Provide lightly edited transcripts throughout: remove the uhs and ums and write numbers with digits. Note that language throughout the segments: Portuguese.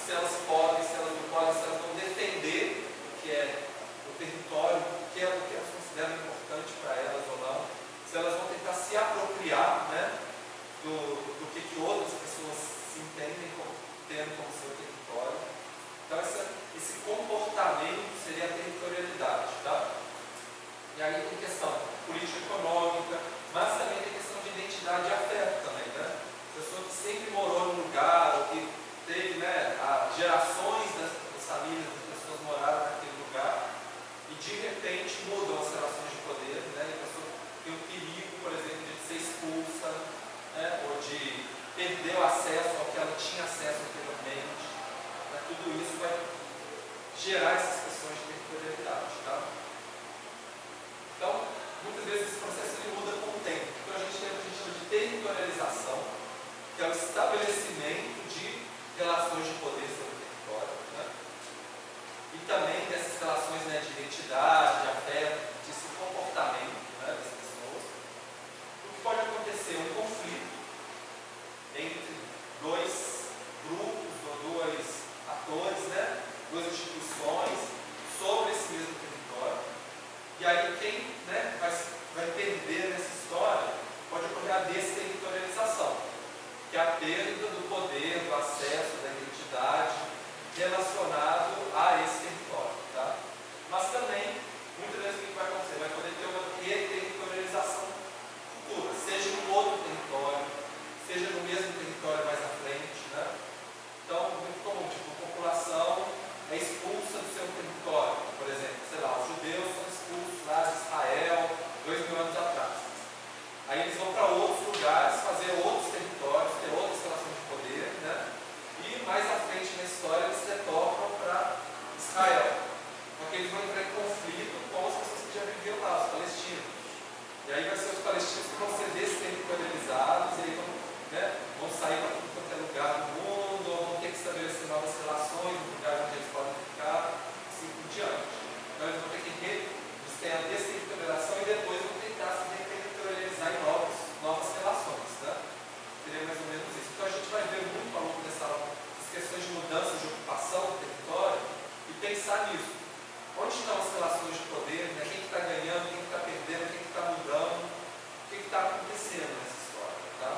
se elas podem, se elas não podem, se elas vão defender o que é o território, o que elas consideram importante para elas ou não, se elas vão tentar se apropriar, né, do que outras pessoas se entendem como, tendo como seu território. Então esse comportamento seria a territorialidade, tá? E aí tem questão político-econômica, mas também tem questão de identidade e afeto também, né? Pessoa que sempre morou num lugar, ou que teve, né, gerações das famílias, das pessoas moraram naquele lugar, e de repente mudam as relações de poder, né? E a pessoa tem o perigo, por exemplo, de ser expulsa, né, ou de perder o acesso ao que ela tinha acesso anteriormente. Né? Tudo isso vai gerar essas questões de territorialidade, tá? Então, muitas vezes esse processo ele muda com o tempo. Então a gente tem o que a gente chama de territorialização, que é o estabelecimento de relações de poder sobre o território, né? E também dessas relações, né, de identidade, de afeto, de comportamento, né, das pessoas. O que pode acontecer? Um conflito entre dois grupos ou dois atores, né, duas instituições sobre esse mesmo território. E aí quem, né, vai perder nessa história pode ocorrer a desterritorialização, que é a perda do poder, do acesso, da identidade relacionado a esse território. Tá? Mas também, muitas vezes o que vai acontecer? Vai poder ter uma reterritorialização futura, seja em outro território, seja no mesmo território mais à frente. Né? Então, muito comum, tipo, a população é expulsa do seu território. Por exemplo, sei lá, os judeus são expulsos lá de Israel 2000 anos atrás. Aí eles vão para outros lugares, fazer outros territórios, ter outras relações de poder, né? E mais à frente na história eles retornam para Israel. Porque eles vão entrar em conflito com as pessoas que já viviam lá, os palestinos. E aí vai ser os palestinos que vão ser desterritorializados, e aí vão sair para tudo quanto é lugar do mundo, ou vão ter que estabelecer novas relações no lugar onde eles podem ficar, assim por diante. Então eles vão ter que ter a desterritorialização e depois vão tentar se reterritorializar em novas relações. Né? Seria mais ou menos isso. Então a gente vai ver muito ao longo dessas questões de mudança de ocupação do território e pensar nisso. Onde estão as relações de poder? Né? Quem está ganhando, quem está perdendo, quem está mudando, o que está acontecendo nessa história. Tá?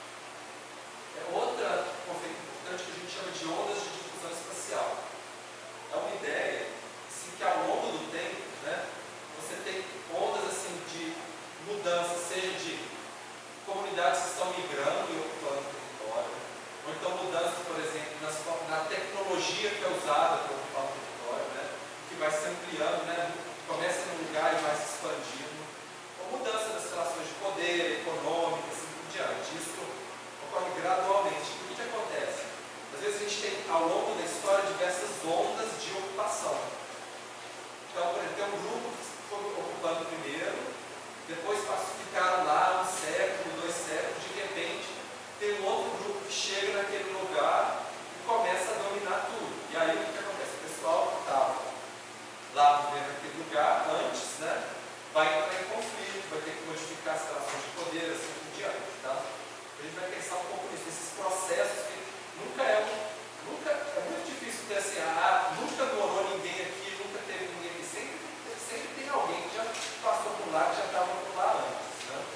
Outra conceito importante que a gente chama de ondas de difusão espacial. É uma ideia assim, que ao longo do tempo, né, você tem ondas assim, de mudança, seja de comunidades que estão migrando e ocupando o território, ou então mudanças, por exemplo, na tecnologia que é usada para ocupar o território, né, que vai se ampliando, né, começa num lugar e vai se expandindo, ou mudança das relações de poder, econômicas, assim por diante. Isso ocorre gradualmente. O que acontece? Às vezes a gente tem, ao longo da história, diversas ondas de ocupação. Então, por exemplo, tem um grupo que foi ocupando primeiro, depois ficaram lá um século, 2 séculos, de repente tem um outro grupo que chega naquele lugar e começa a dominar tudo. E aí o que acontece? O pessoal que estava lá vivendo naquele lugar antes, né, vai entrar em conflito, vai ter que modificar as relações de poder, assim por diante. Tá? A gente vai pensar um pouco nisso, nesses processos que nunca é muito difícil ter assim, nunca morou ninguém aqui, nunca teve ninguém aqui, sempre tem alguém que já passou por lá, que já estava por lá antes. Né?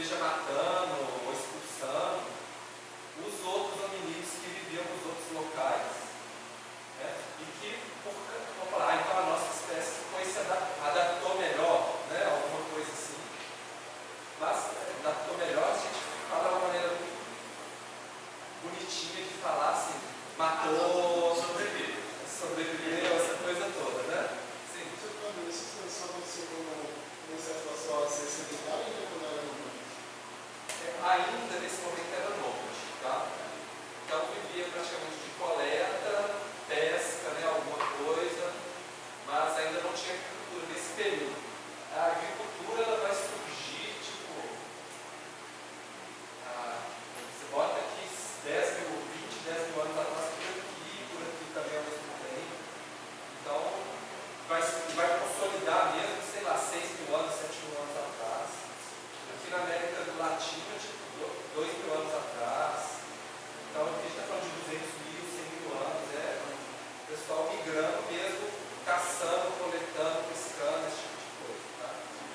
seja matando ou expulsando os outros hominídeos que viviam nos outros locais, né? E que, vamos falar, então a nossa espécie se adaptou melhor, né? Alguma coisa assim. Mas adaptou melhor, a gente fala de uma maneira muito bonitinha de falar assim, matou, sobreviveu, essa coisa toda, né? Sim. Isso só aconteceu quando essa situação a ser sedimentar ou quando era nômade? Ainda nesse momento era nômade, tá? Então vivia praticamente de coleta, pesca, né, alguma coisa, mas ainda não tinha agricultura nesse período. A agricultura ela vai surgir, tipo, você bota aqui 10 mil, 20, 10 mil anos atrás por aqui também ao mesmo tempo. Então, vai consolidar mesmo, sei lá, 6 mil anos, 7 mil anos atrás. Aqui na América Latina, tipo, 2 mil anos atrás. Então, aqui a gente está falando de 200 mil, 100 mil anos, o pessoal migrando mesmo, caçando, coletando, pescando, esse tipo de coisa, tá?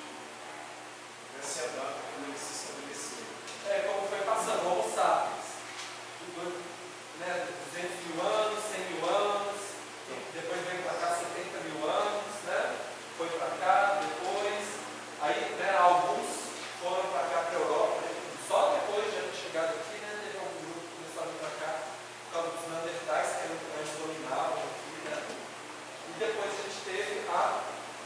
Essa é a data quando ele se estabeleceu. Como foi passando, Homo sapiens, né, 200 mil anos, 100 mil anos, depois veio para cá 70 mil anos, né? Foi para cá, depois, aí, né, alguns foram para cá, para a Europa, só depois de ter chegado aqui, né, teve algum grupo que começou a vir para cá, por causa dos Neandertais, que eram antes dominavam aqui, né? E depois a gente teve a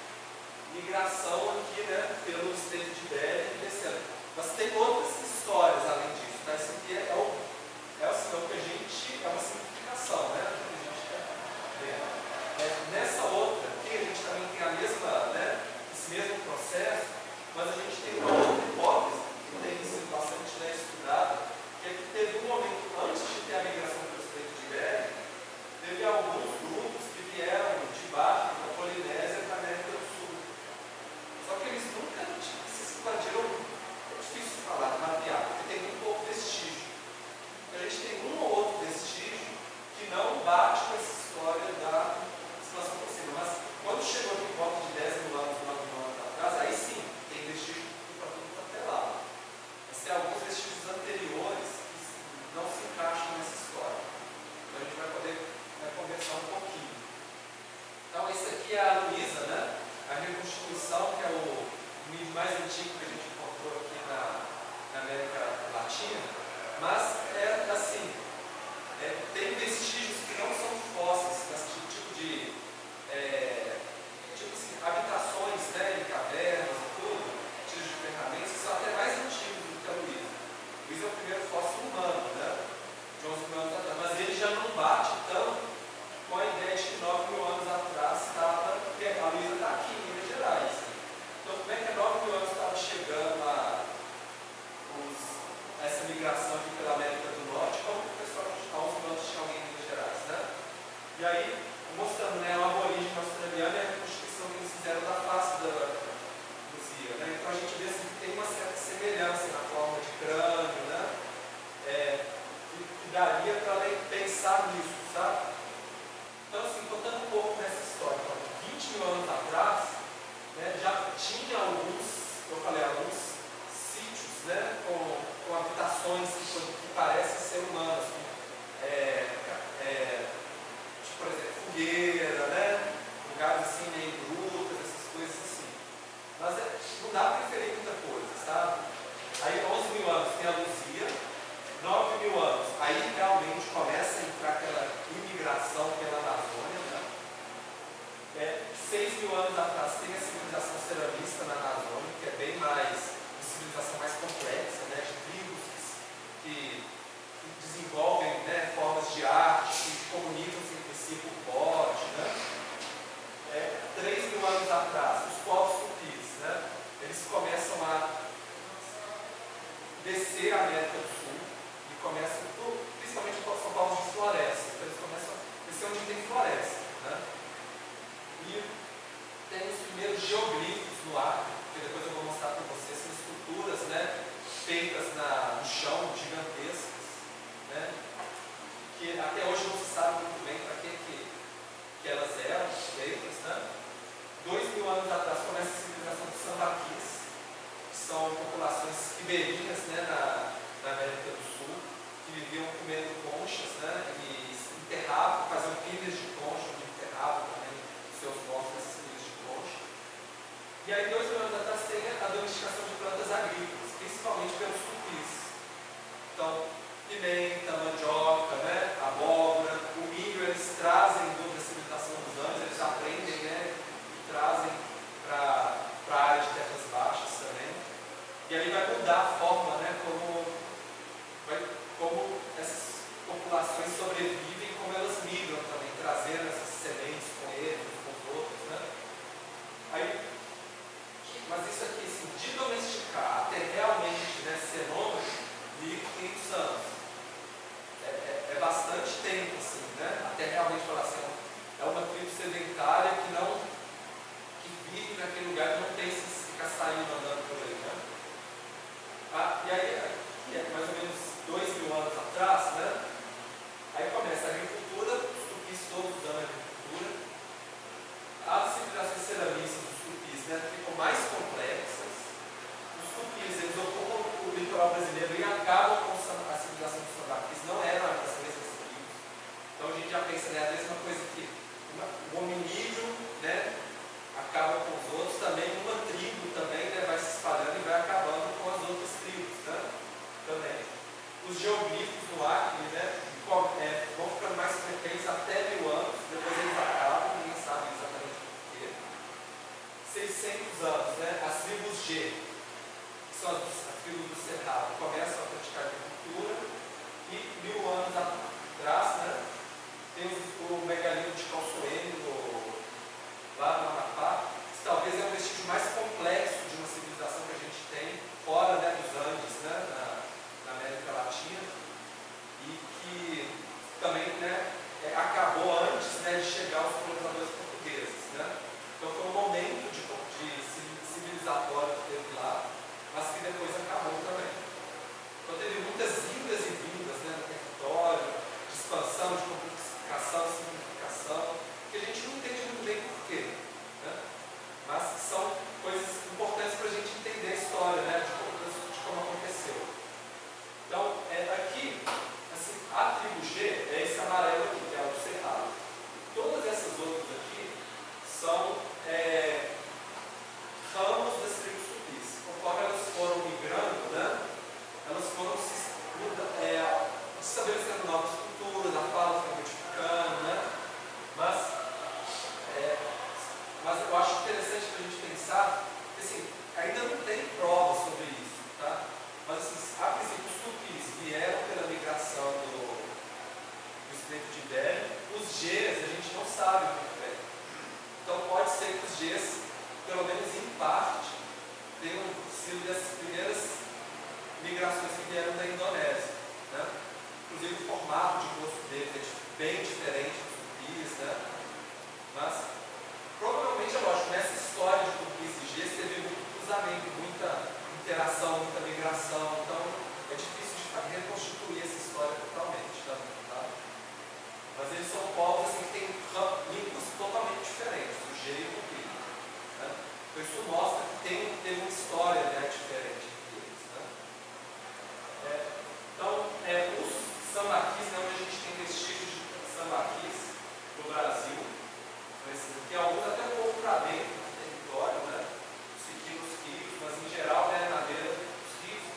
migração aqui, né, pelo estreito de Bering e descendo. Mas tem outras histórias além disso, tá? Isso aqui é o que a gente, é uma simplificação, né? Que a gente está vendo. Nessa outra aqui, a gente também tem a mesma, né, esse mesmo processo, mas a gente tem uma outra hipótese, que tem sido bastante, né, estudada, que é que teve um momento antes de ter a migração pelo estreito de Bering, teve alguns grupos que vieram de baixo da Polinésia para a América do Sul. Só que eles nunca se expandiram, é difícil falar, mapear, porque tem muito pouco vestígio. A gente tem um ou outro vestígio que não bate com essa história da expansão por cima. Mas quando chegou aqui em volta de 10 mil anos, 9 mil anos atrás, aí sim, tem vestígio para tudo quanto é lado. Mas tem alguns vestígios anteriores que não se encaixam nessa história. Então a gente vai poder conversar um pouquinho. Então esse aqui é a Luísa, né? A reconstituição, que é o mídia mais antigo que a gente encontrou aqui na América Latina. Mas assim, tem vestígios que não são fósseis, mas tipo de assim, habitações, né, em cavernas e tudo, vestígios de ferramentas, que são até mais antigos do que a Luísa. Luísa é o primeiro fóssil humano, né, de 11 mil anos atrás, mas ele já não bate tanto com a ideia de que 9 mil anos atrás estava, porque a Luísa está aqui em Minas Gerais. Então, como é que há 9 mil anos estava chegando essa migração aqui pela América do Norte, como o pessoal há uns mil anos tinha alguém em Minas Gerais, né? E aí, mostrando, né, o aborígene australiano e a reconstituição que eles fizeram da face da luzia, né? Então a gente vê assim, que tem uma certa semelhança na forma de crânio, né? Que daria para pensar nisso, sabe? Então, assim, contando um pouco dessa história, então, 20 mil anos atrás, né, já tinha alguns sítios, né, com habitações que parecem ser humanas, tipo, por exemplo, fogueira, né, lugares assim, meio grutas, essas coisas assim. Mas não dá para inferir muita coisa, sabe? Aí, 11 mil anos tem a Luzia, 9 mil anos, aí realmente começa a entrar aquela imigração pela Amazônia, né? 6 mil anos atrás tem a civilização ceramista na Amazônia, que é bem mais, uma civilização mais complexa, né? De tribos que desenvolvem, né, formas de arte, que comunicam-se entre si por pote, né? 3 mil anos atrás, os povos tupis, né? Eles começam a descer a América do Sul e começam, principalmente são povos de floresta, então eles começam a descer onde tem floresta, né? E tem os primeiros geoglifos no Acre, que depois eu vou mostrar para vocês, são estruturas, né, feitas no chão, gigantescas, né, que até hoje não se sabe muito bem para que elas eram feitas, né. 2 mil anos atrás começa a civilização dos sambaquis, que são populações ribeirinhas Então, pimenta, mandioca, né? Abóbora, o milho, eles trazem da civilização dos Andes, eles aprendem, né? E trazem para a área de terras baixas também. E ali vai mudar a forma, né? Como essas populações sobrevivem, como elas migram também, trazendo essas sementes com eles, com os outros, né? Mas isso aqui, assim, de domesticar até realmente, né, ser nômade, 1.500 anos. É bastante tempo, assim, né? Até realmente falar assim, é uma tribo sedentária que vive naquele lugar que não tem se ficar saindo andando por aí, né? E aí, mais ou menos 2.000 anos atrás, né? Aí começa a agricultura, os tupis todos usando a agricultura. As civilizações ceramistas dos tupis, né, ficam mais complexas. Os tupis, eles ocupam o litoral brasileiro e acabam com a civilização dos sambaquis, não eram as mesmas tribos. Então a gente já pensa, né, a mesma coisa que o hominídeo, né, acaba com os outros, também uma tribo também, né, vai se espalhando e vai acabando com as outras tribos, né, também. Os geoglifos no Acre, né, vão ficando mais frequentes até 1.000 anos, depois eles acabam, ninguém sabe exatamente porquê. 600 anos, né, as tribos G, que são as tribos do Cerrado, começam a praticar agricultura, e 1.000 anos atrás, né, tem o megalito de Calçoene lá no Amapá, que talvez é o vestígio mais complexo de uma civilização que a gente tem fora, né, dos Andes, né, na América Latina, e que também, né, acabou antes, né, de chegar aos colonizadores portugueses, né? Então foi um momento de civilizatório que teve lá, mas que depois acabou também. Então teve muitas idas e vindas, né, no território, de expansão, de complicação, simplificação, que a gente não entende muito bem porquê, né? Mas são coisas importantes para a gente entender a história, né, de como aconteceu. Então, aqui, assim, a tribo G é esse amarelo aqui, que é o do Cerrado. Todas essas outras aqui são ramos das tribos tupis. Conforme elas foram migrando, né, elas foram se estabelecendo novas culturas, a fala foi modificando, né? Mas eu acho interessante para a gente pensar que, assim, ainda não tem prova sobre isso, tá? Mas, assim, a princípio, os tupis vieram pela migração do Estreito de Bering. Os Gs, a gente não sabe muito bem. Então, pode ser que os Gs, pelo menos em parte, tenham sido dessas primeiras migrações que vieram da Indonésia, né? Inclusive, o formato de rosto deles é bem diferente dos tupis, né? Mas, provavelmente, é lógico, nessa história de tupis e Gs teve muito cruzamento, muita interação, muita migração, então é difícil de reconstituir essa história totalmente, tá? Mas eles são povos assim, que têm línguas totalmente diferentes, o G e o Tupi, né? Então isso mostra que tem uma história, né, diferente entre eles, né? Então, os sambaquis, né, onde a gente tem vestígios de sambaquis no Brasil, tem alguns até um pouco para dentro do território, né? Os rios, mas em geral, né, na beira dos rios,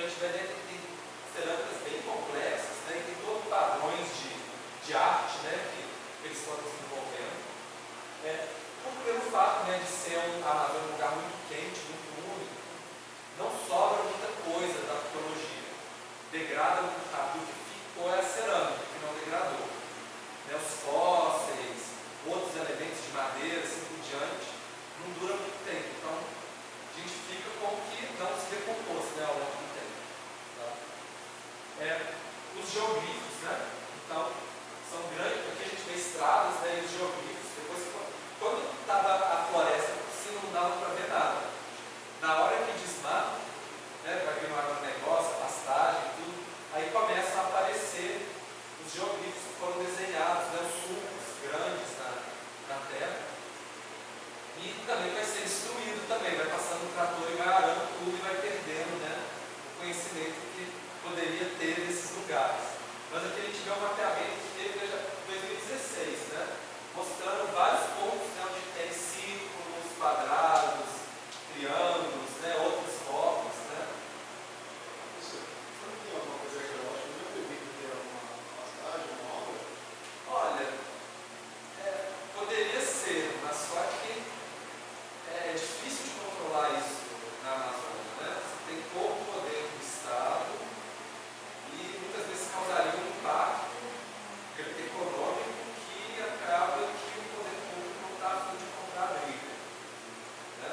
a gente vai ver que tem cerâmicas bem complexas, né, e tem todos padrões de arte, né, que eles foram desenvolvendo. Pelo fato, né, de ser a Amazônia um lugar muito quente, muito úmido, não sobra muita coisa da arqueologia. Degrada muito rápido. O que ficou é a cerâmica, que não degradou. Né, os fósseis, outros elementos de madeira, assim por diante, não dura muito tempo. Então, a gente fica com o que não se decompôs, né, ao longo do tempo. Tá? Os geoglifos, né? Então, são grandes, aqui a gente vê estradas, né, e os geoglifos. Depois, quando estava a floresta, assim, não dava para ver nada. Na hora que desmata, né, vai vir um agronegócio, pastagem, tudo, aí começam a aparecer os geoglifos que foram desenhados, né, os sulcos grandes na terra. E também vai ser destruído também, vai passando o trator e vai arando tudo e vai perdendo, né, o conhecimento que poderia ter nesses lugares. Mas aqui a gente vê um mapeamento que teve desde 2016, né, mostrando vários pontos, né, onde tem círculos, quadrados, triângulos, né, outros formas, né. Você não tem alguma coisa arqueológica? Eu já vi que tem alguma pastagem, uma obra? Olha, poderia ser, mas só que é difícil de controlar isso na Amazônia, né? Você tem pouco poder do Estado e muitas vezes causaria um impacto econômico que acaba que o poder público não está a fim de comprar a briga, né?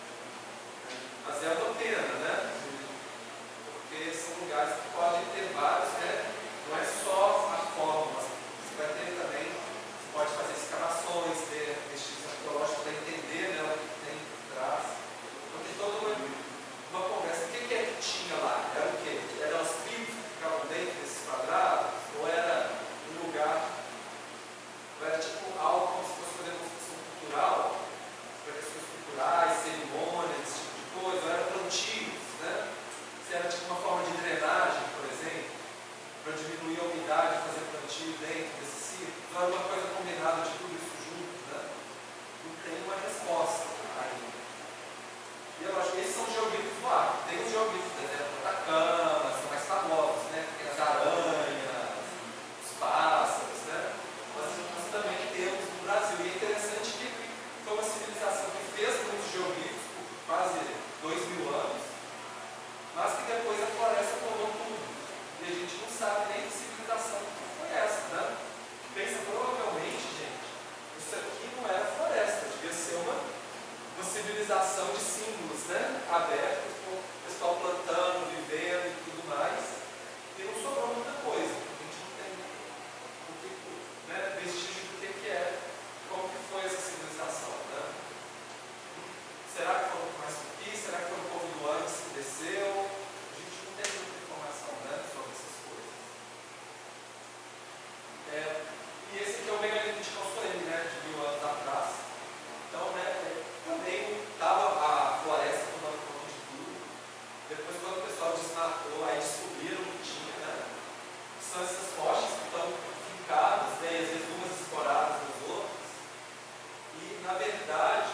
Mas é uma pena, né? Porque são lugares que podem ter vários, né? Não é só a fórmula, você vai ter também, você pode fazer escavações, ter vestígios arqueológicos para entender, né, o que tem por trás. Então tem toda uma conversa. O que é que tinha lá? Era o quê? Eram as tribos que ficavam dentro desses quadrados? Ou era um lugar, ou era tipo algo como se fosse uma demonstração cultural, para questões culturais, cerimônias, esse tipo de coisa? Ou eram plantios, né? Se era tipo uma forma de drenagem, por exemplo, para diminuir a umidade e fazer plantio dentro desse ciclo. Então é uma coisa combinada de tudo isso junto, né? Não tem uma resposta ainda. E eu acho que esses são geoglifos do ar. Tem os geoglifos do deserto do Atacama, são mais famosos, né? Tem as aranhas, os pássaros, né? Mas nós também temos no Brasil. E é interessante que foi uma civilização que fez muitos geoglifos por quase 2000 anos, mas que depois a floresta tomou tudo. E a gente não sabe nem que civilização que foi essa, né? Pensa, provavelmente, gente, isso aqui não era floresta, devia ser uma civilização de símbolos, né? Abertos, com o pessoal plantando, vivendo e tudo mais. E não sobrou muita coisa. A gente não tem vestígio do que é, como que foi essa civilização, né? Será que foi mais aqui? Será que foi o povo do antes que desceu? A gente não tem muita informação, né, sobre essas coisas. E esse aqui é o megalito de Calçoene, né, de 1000 anos atrás. Então, né, também estava a floresta tomando conta de tudo. Depois, quando o pessoal desmatou, aí descobriram o que tinha, né? São essas rochas que estão fincadas, né, e às vezes umas escoradas nas outras. E, na verdade,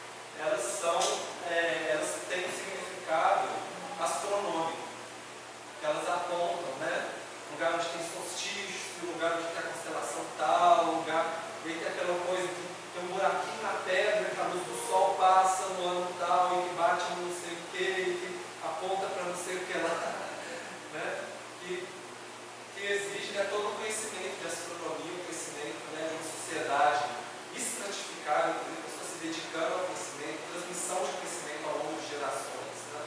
elas têm um significado astronômico, que elas apontam, né? Lugar onde tem solstício, lugar onde tem a constelação tal, lugar, e aí tem aquela coisa que tem um buraquinho na pedra, que a luz do sol passa no ano tal, e que bate no não sei o que, e que aponta para não sei o que lá, né? Que exige, né, todo um conhecimento de astronomia, um conhecimento, né, de uma sociedade estratificada, inclusive pessoas se dedicando ao conhecimento, transmissão de conhecimento ao longo de gerações, né?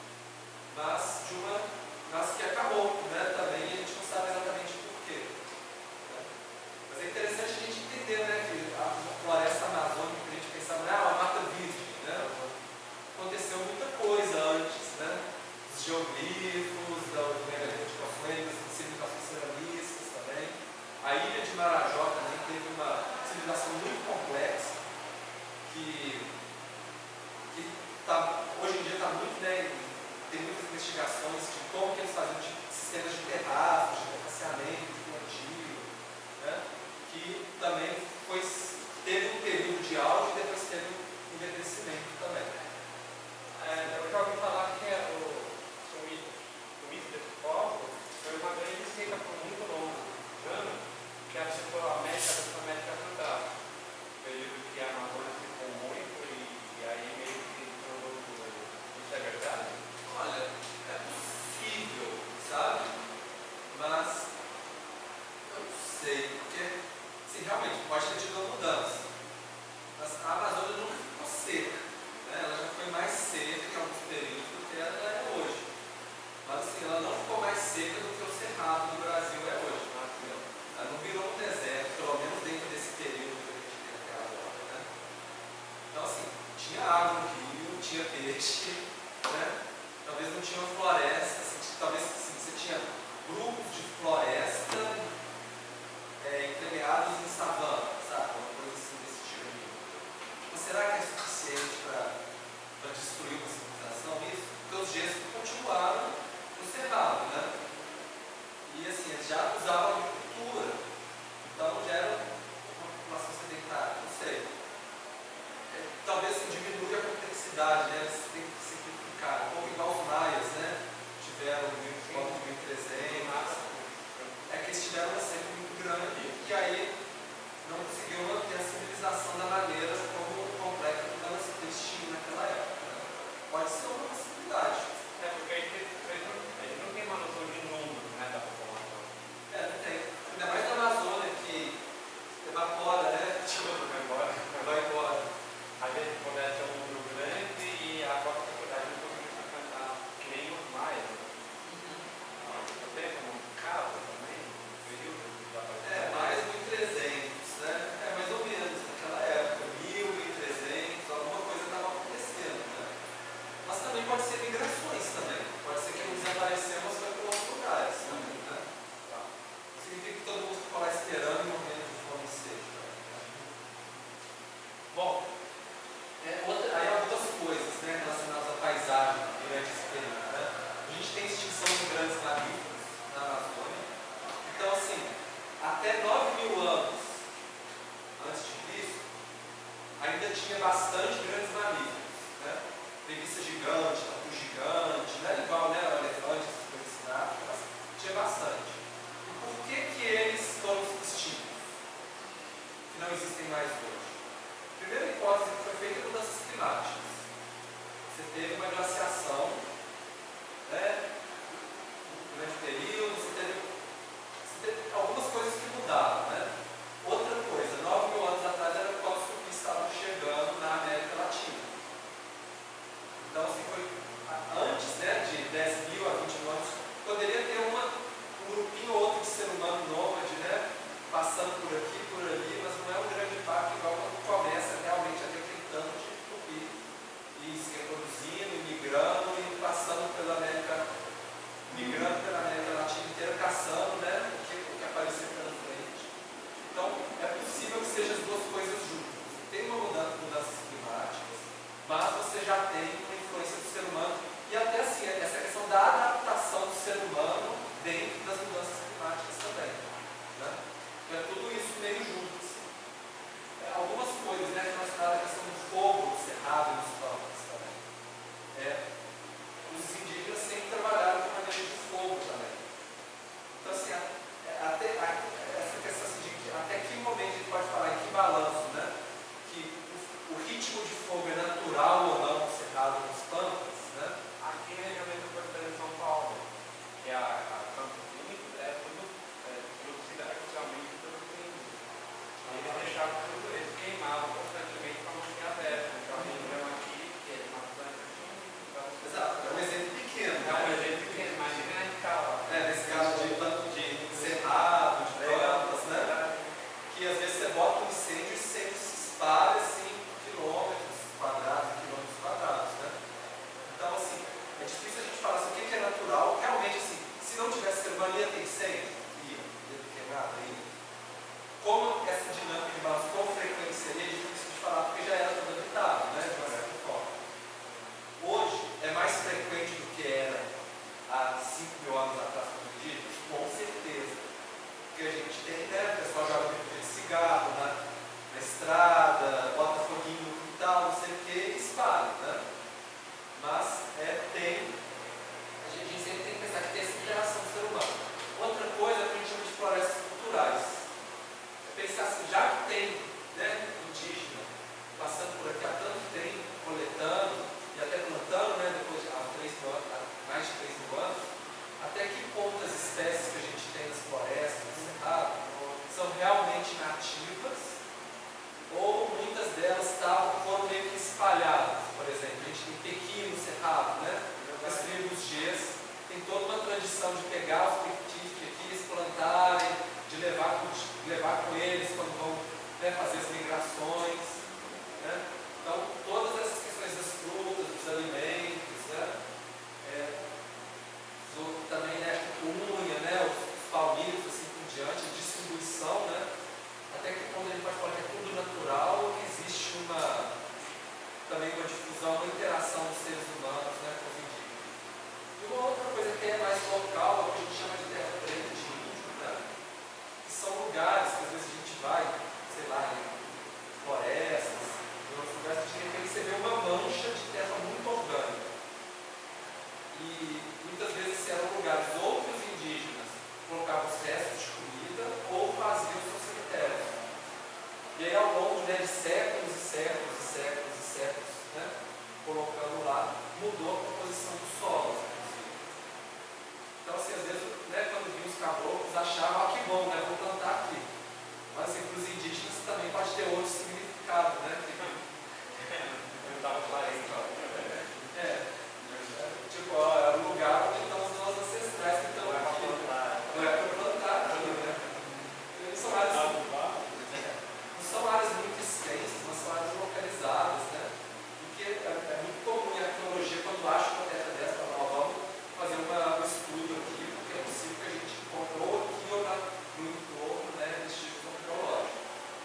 Mas que acabou, né, também, e a gente não sabe exatamente por quê, né? Mas é interessante a gente entender, né, que a floresta amazônica, que a gente pensava, uma mata virgem, né? Aconteceu muita coisa antes, né? Os geoglifos, do megalito de Calçoene, das civilizações ceramistas também. A ilha de Marajó também teve uma civilização muito complexa, que hoje em dia está muito, né, tem muitas investigações de como que eles faziam sistemas de terraços, de terraceamento, de plantio, né, que também teve um período de auge e depois teve um decrescimento também. Eu já ouvi falar que o seu mito do grande que aí não conseguiu manter a civilização da maneira como completa que elas tinham naquela época. Né? Pode ser uma possibilidade. É porque a gente não tem uma noção de número, né, da população. Não tem. Ainda mais na Amazônia que evapora, né? Vai embora. Às vezes pudesse ser um número grande e a própria sociedade não conseguisse alcançar que nem os mais. Você tem como um caso também, um período que já apareceu? Mais 1300, né? Mais ou menos, naquela época, 1300, alguma coisa estava acontecendo, né? Mas também pode ser migrações também. Pode ser que não desaparecemos foi para outros lugares também, né? Não significa que todo mundo ficou lá esperando e morrendo de fome e sede. Né? Bom, aí algumas coisas, né, relacionadas à paisagem durante esse período, né? A gente tem extinção de grandes mamíferos na Amazônia. Então, assim, até 9.000 anos antes de Cristo, ainda tinha bastante grandes mamíferos, né? Preguiça gigante, tatu gigante, não era igual, né, o elefante, essas coisas assim, mas tinha bastante. E por que eles foram extintos? Que não existem mais hoje? A primeira hipótese que foi feita é mudanças climáticas. Você teve uma glaciação, né, durante o período, você teve algumas coisas que mudaram, né? Outra coisa, 9.000 anos atrás era quando os tupis estavam chegando na América Latina. Então, assim, foi antes, né, de 10.000 a 20.000 anos, poderia ter um grupinho ou outro de ser humano nômade, né, passando por aqui, por ali, mas não é um grande impacto igual quando começa realmente a ter aquele tanto de tupi e se reproduzindo, migrando e passando pela América, migrando pela América Latina inteira, caçando, né, o que aparecer pela frente. Então, é possível que sejam as duas coisas juntas. Você tem uma mudanças climáticas, mas você já tem uma influência do ser humano e até assim, essa questão da adaptação do ser humano dentro das mudanças climáticas também. Né? Então, é tudo isso meio junto. Assim. Algumas coisas, né, relacionadas à questão do fogo, do cerrado e dos campos também. Os indígenas sempre trabalharam com maneira de fogo também. Então, assim, essa questão assim, de que, até que momento a gente pode falar em que balanço, né? Que o ritmo de fogo é natural ou não no cerrado, nos pampas, né? Aqui na região metropolitana de São Paulo, que é a Campos Químicos, é tudo produzido artificialmente pelo químico. Eles deixavam tudo, eles queimavam constantemente para manter aberto. Então a região aqui, que é uma planta química, então, Exato, é um exemplo pequeno. é um exemplo pequeno, imagina na escala. Nesse caso de cerrado, de plantas, né? Que às vezes você bota um incêndio e sempre se espalha assim, quilômetros quadrados, né? Então, assim, é difícil a gente falar assim, o que é natural. Realmente, assim, se não tivesse ser humano, ia ter incêndio? Ia ter queimado, ia. Como essa dinâmica de balanço, quão frequente seria, é difícil de falar, porque já era tudo habitado, né? De uma certa forma. Hoje, é mais frequente do que era há 5.000 anos atrás, como eu disse? Com certeza. Porque a gente tem, né? O pessoal joga de cigarro na estrada, bota foguinho no quintal, não sei o que, e espalha, né? Mas a gente sempre tem que pensar que tem essa interação do ser humano. Outra coisa é o que a gente chama de florestas culturais. É pensar assim, já que tem, né, indígena passando por aqui há tanto tempo, coletando e até plantando, né, depois de mais de 3.000 anos, até que ponto as espécies que a gente tem nas florestas, no cerrado, são realmente nativas ou muitas delas foram meio que espalhadas. Por exemplo, a gente tem pequi no cerrado, né? As tribos Gs tem toda uma tradição de pegar os pequis, plantarem, de levar com eles quando vão, né, fazer as migrações, né? Então, todas essas questões das frutas, dos alimentos, né? Também, né, unha, né, os palmitos, assim por diante, a distribuição, né? Até que quando a gente pode falar que é tudo natural, existe também uma difusão, uma interação dos seres humanos, né, com os indígenas. E uma outra coisa que é mais local, é o que a gente chama de achavam, ah, que bom, né? Vou plantar aqui. Mas assim, para os indígenas também pode ter outro significado, né? Eu estava claramente, ó. Tipo, ó, era o lugar onde estão os nossos ancestrais que estão aqui. Não é para plantar aqui, né? Não são áreas muito extensas, mas são áreas localizadas, né? Porque é muito comum em arqueologia, quando acha uma terra dessa, ó, vamos fazer um estudo aqui, porque é possível que a gente encontrou aqui ou no entorno, né, vestígios arqueológicos.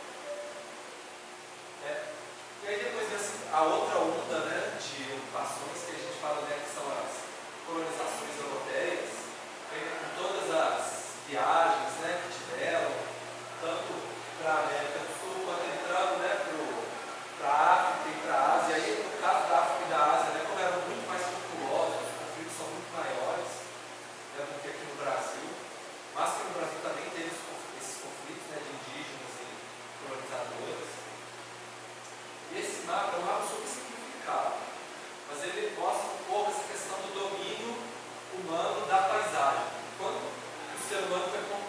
E aí depois a outra onda, né, de ocupações que a gente fala, né, que são as colonizações europeias, com todas as viagens, né, que tiveram, tanto para a América do Sul quanto entrando, né, para a África e para a Ásia. E aí, no caso da África e da Ásia, né, como eram muito mais populosos, os conflitos são muito maiores, né, do que aqui no Brasil, mas que no Brasil também teve esses conflitos, né, de indígenas e colonizadores. E esse mapa é um mapa super simplificado, mas ele mostra um pouco essa questão do domínio humano da paisagem. Quando o ser humano foi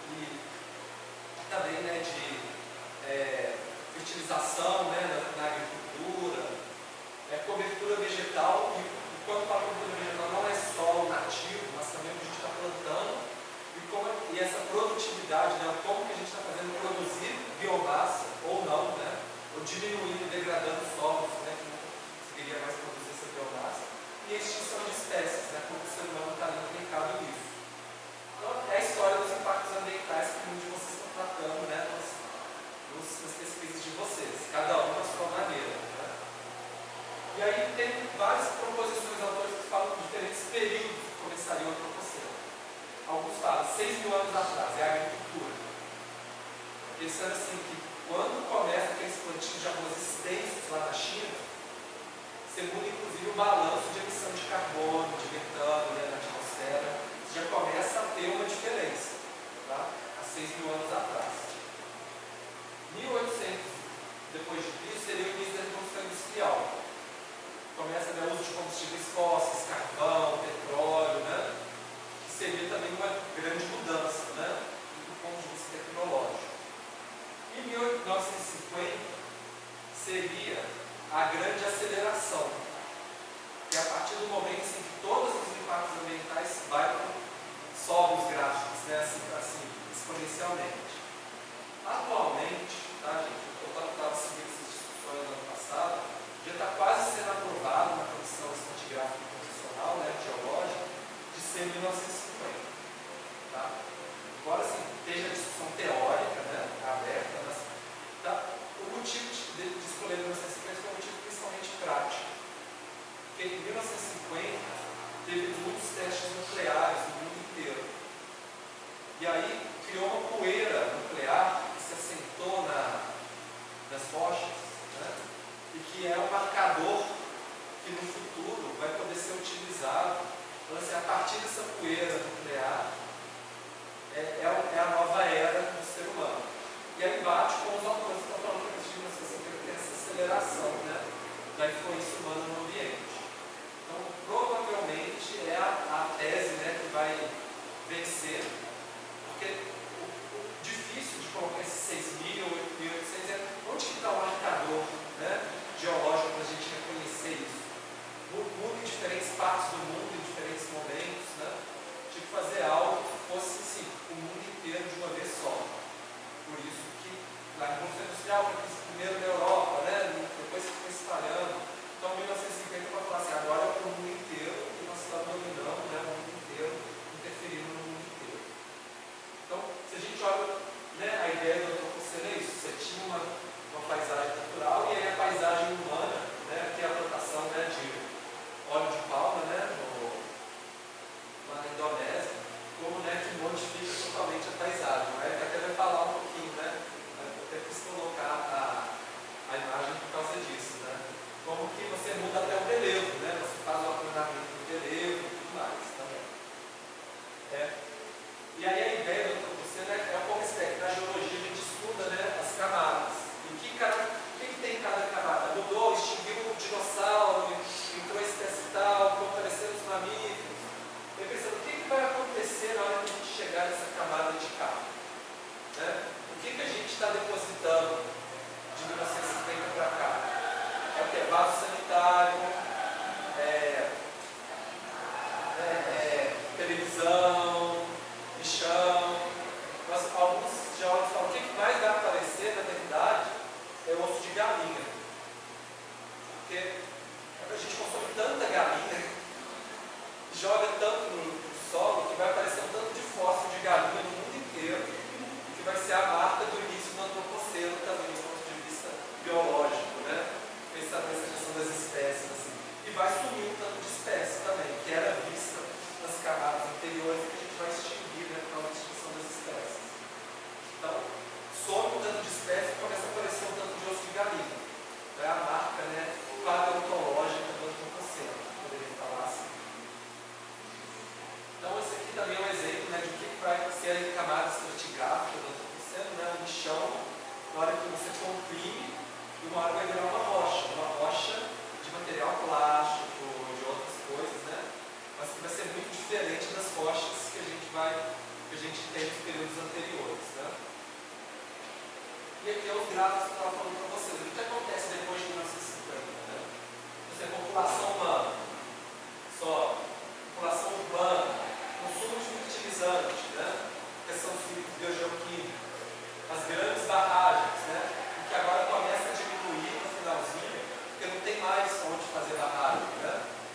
e também, né, de fertilização, né, na agricultura, cobertura vegetal. E quando fala cobertura vegetal, não é só o nativo, mas também o que a gente está plantando e essa produtividade, né, como que a gente está fazendo produzir biomassa ou não, né, ou diminuindo, degradando solos, né, que não conseguiria mais produzir essa biomassa, e a extinção de espécies, né, como o ser humano está implicado nisso. Então, é a história dos impactos ambientais que muitos de vocês estão tratando, né, nas pesquisas de vocês, cada um à sua maneira. Né? E aí tem várias proposições, autores que falam de diferentes períodos que começariam a antropoceno. Alguns falam 6.000 anos atrás, é a agricultura. Pensando assim que quando começa aqueles plantios de arroz extensos lá na China, você muda inclusive o balanço de emissão de carbono, de metano, né, na atmosfera, você já começa a ter uma diferença, tá? Há 6.000 anos atrás. 1800 depois de Cristo seria o início da Revolução Industrial. Começa a ter uso de combustíveis fósseis, carvão, petróleo, né? Que seria também uma grande mudança, né? Do ponto de vista tecnológico. Em 1950 seria a grande aceleração, que é a partir do momento em que todos os impactos ambientais sobem os gráficos, né? assim exponencialmente. Atualmente, tá, gente, eu estava seguindo essas discussões no ano passado, já está quase sendo aprovado na Comissão Estratigráfica Internacional, né, geológica, de ser 1950. Tá? Embora assim, esteja a discussão teórica, né, aberta, mas tá, o motivo de escolher 1950 foi um motivo principalmente prático. Porque em 1950 teve muitos testes nucleares no mundo inteiro. E aí criou uma poeira nuclear que se assentou nas rochas, né? E que é um marcador que no futuro vai poder ser utilizado. Então, assim, a partir dessa poeira nuclear é a nova era do ser humano. E aí bate com os autores que estão falando que tem essa aceleração, né, da influência humana no ambiente. Então, provavelmente é a tese, né, que vai vencer, porque o difícil de colocar esses 6.000 ou 8.800 é onde que está o marcador, né, geológico para a gente reconhecer isso. Muda em diferentes partes do mundo, em diferentes momentos, né? Tinha que fazer algo que fosse assim, o mundo inteiro de uma vez só. Por isso que na Revolução Industrial foi primeiro na Europa, né? Depois que foi espalhando. Então, em 1950 para falar assim, agora é o mundo inteiro e nós estamos dominando, né, o mundo inteiro, interferindo no mundo inteiro. Então, se a gente olha, né, a ideia do antropoceno é isso, você tinha uma paisagem natural e aí a paisagem humana, né, que é a plantação, né, de óleo de palma, né, lá na Indonésia, como, né, que modifica totalmente a paisagem. Né? Até vai falar um pouquinho, né, até quis colocar a imagem por causa disso, né, como que você muda até o relevo, né, você faz o aplanamento do relevo e tudo mais também. E aí a ideia do antropoceno é um pouco espectro. Na geologia a gente estuda, né, as camadas. E o que tem em cada camada? Mudou, extinguiu o dinossauro, entrou a espécie tal, apareceram os mamíferos. Eu pensando, o que vai acontecer na hora que a gente chegar nessa camada de cá? Né? O que a gente está depositando de 1950 para cá? É o que? Vaso sanitário, televisão, lixão. Mas alguns geólogos falam que o que mais vai aparecer, na verdade, é o osso de galinha. Porque a gente consome tanta galinha, joga tanto no solo, que vai aparecer um tanto de fóssil de galinha no mundo inteiro, e que vai ser a marca do início do antropoceno também, do ponto de vista biológico, né? Pensar nessa questão das espécies, assim. E vai sumir um tanto de espécie também, que era vista nas camadas anteriores e que a gente vai extinguir, né, por causa da extinção das espécies. Então, some um tanto de espécie e começa a aparecer um tanto de osso de galinha. Então, é a marca, né, paleontológica do antropoceno, poderia falar assim. Então, esse aqui também é um exemplo, né, de o que vai ser a camada estratigráfica do antropoceno, né, um lixão, na hora que você comprime, e uma hora vai virar uma rocha de material plástico, de outras coisas, né, mas que vai ser muito diferente das rochas que a a gente tem nos períodos anteriores. Né? E aqui é os gráficos que eu estava falando para vocês. O que acontece depois de 1950? Né? Você tem população humana, só população urbana, consumo de fertilizante, né? Questão dos biogeoquímicos, as grandes barragens, né? Que agora começa a diminuir no finalzinho, porque não tem mais onde fazer barragem. Né?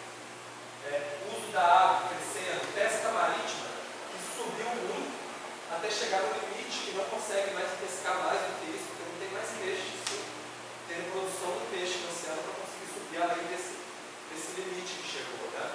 Uso da água crescendo, pesca marítima, que subiu muito até chegar no limite que não consegue mais pescar mais do que isso, porque não tem mais peixe. Tem produção de peixe no oceano para conseguir subir além desse limite que chegou. Né?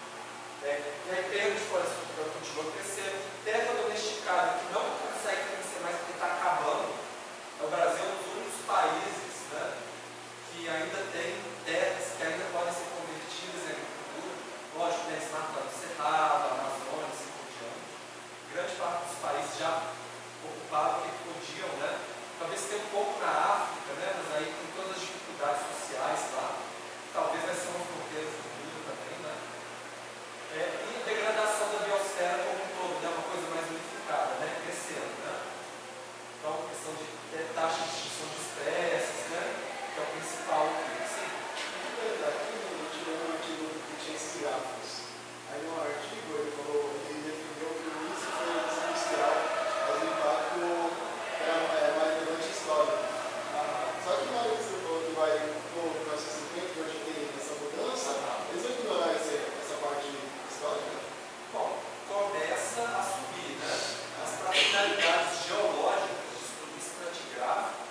E aí perda de floresta continua crescendo, terra domesticada que não consegue crescer mais porque está acabando. O Brasil é um dos únicos países, né, que ainda tem terras que ainda podem ser convertidas em agricultura. Lógico, né, desmatando Cerrado, Amazônia, assim por diante. Grande parte dos países já ocupavam o que podiam, né? Talvez tenha um pouco na África, né, mas aí com todas as dificuldades sociais lá. Talvez vai ser uma fronteira futura também, né? E a degradação da biosfera como um todo, né, uma coisa mais unificada, né, crescendo, né? Então, questão de taxa de extinção de espécies, né, que é o principal aqui. Sim. Aqui no artigo que tinha esses gráficos. Aí no artigo ele falou, ele definiu que o índice foi industrial, mas o impacto é mais relevante histórico. Só que na hora que você falou que vai no 1950, que hoje tem essa mudança, eles vão ignorar essa parte histórica? Bom, começa a subir, né? As finalidades geológicas de estudo estratigráfico,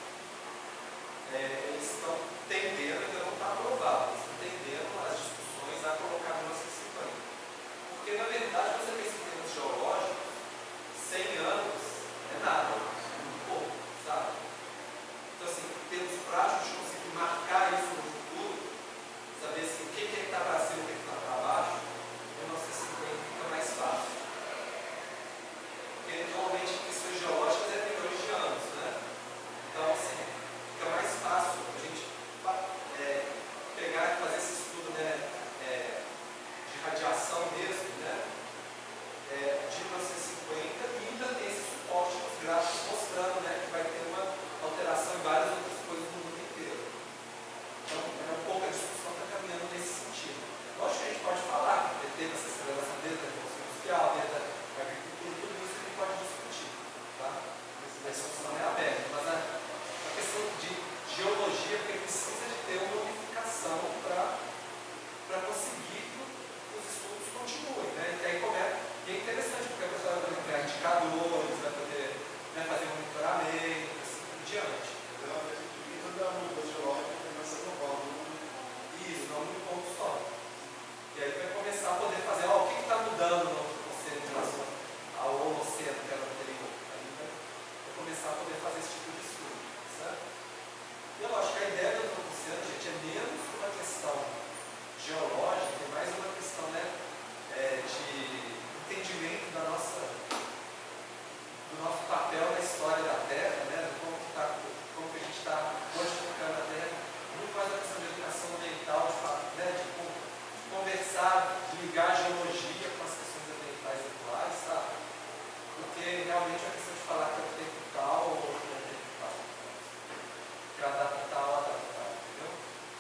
eles estão tendendo, ainda não está aprovado, eles estão tendendo as discussões a colocar no 1950. Porque, na verdade, você pensa em termos geológicos, 100 anos é nada, é muito pouco, sabe? Então, assim, em termos práticos, de conseguir marcar isso no futuro, saber assim, o que é que está para cima e o que é que está para baixo, em 1950 fica mais fácil. Porque, normalmente, questões geológicas é milhões de anos, né? Então, assim, fica mais fácil a gente pegar e fazer esse estudo, né, de radiação mesmo, né, de 1950 e ainda tem esse suporte nos gráficos mostrando, né, que vai ter uma alteração em várias outras coisas no mundo inteiro. Então, um pouco a discussão está caminhando nesse sentido. Lógico que a gente pode falar que teve essa aceleração desde a Revolução Industrial, desde a agricultura, tudo isso a gente pode discutir. Tá? A discussão é aberta, mas a questão de geologia, porque precisa de ter uma unificação para conseguir que os estudos continuem. Né? E aí e é interessante, porque a pessoa vai poder criar indicadores, vai poder, né, fazer monitoramento, assim por diante. Da mudança geológica começa a global. Isso, não num ponto só. E aí vai começar a poder fazer, o que está mudando no Antropoceno em relação ao Holoceno, que era o anterior. Aí vai começar a poder fazer esse tipo de estudo, certo? E eu acho que a ideia do Antropoceno, gente, é menos uma questão geológica, é mais uma questão, né, de entendimento do nosso papel na história da Terra, né, de como que a gente está modificando a Terra, muito mais a questão de educação ambiental, né, de conversar, de ligar a geologia com as questões ambientais atuais, sabe? Porque realmente é a questão de falar que é o tempo tal ou que é o tempo tal. Que é a data tal, entendeu?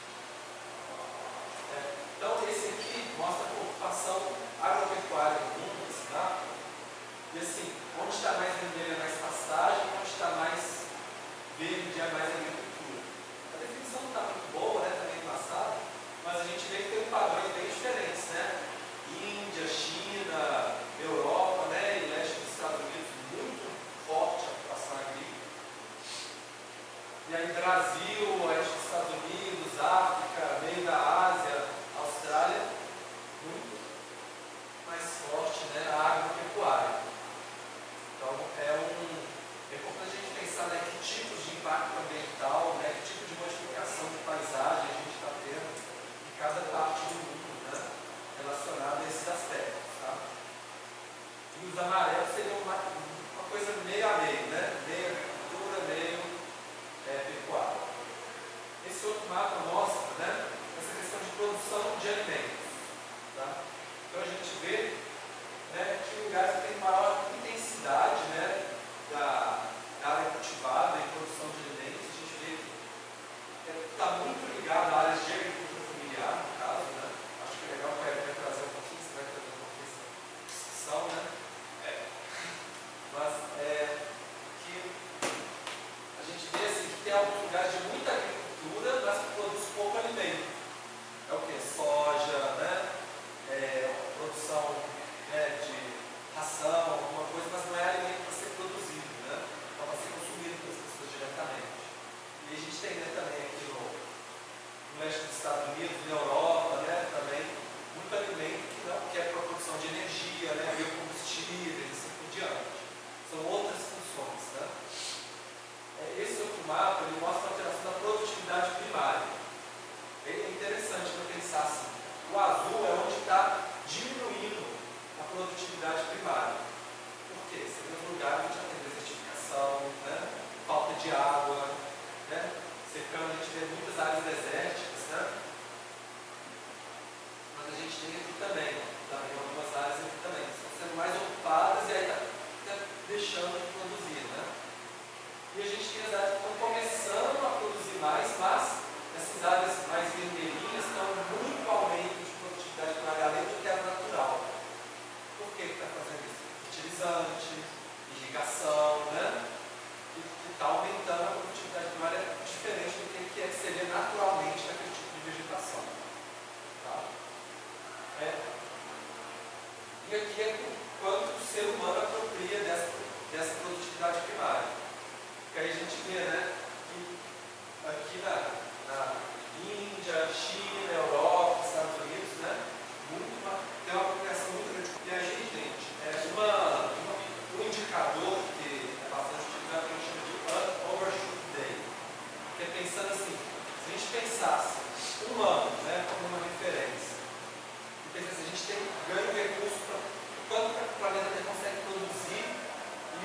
Então, esse aqui mostra a preocupação agropecuária no mundo, tá? E assim, onde está mais vermelho é mais pastagem, onde está mais verde é mais agricultura. A definição não está muito boa, né, também no passado, mas a gente vê que tem padrões bem diferentes, né? Índia, China, Europa, né, e leste dos Estados Unidos, muito forte a ocupação agrícola. E aí Brasil, oeste dos Estados Unidos, África, meio da Ásia, Austrália, muito mais forte, né, a agropecuária. Então, é importante a gente pensar, né, que tipos de impacto ambiental, né, que tipo de modificação de paisagem a gente está tendo em cada parte do mundo.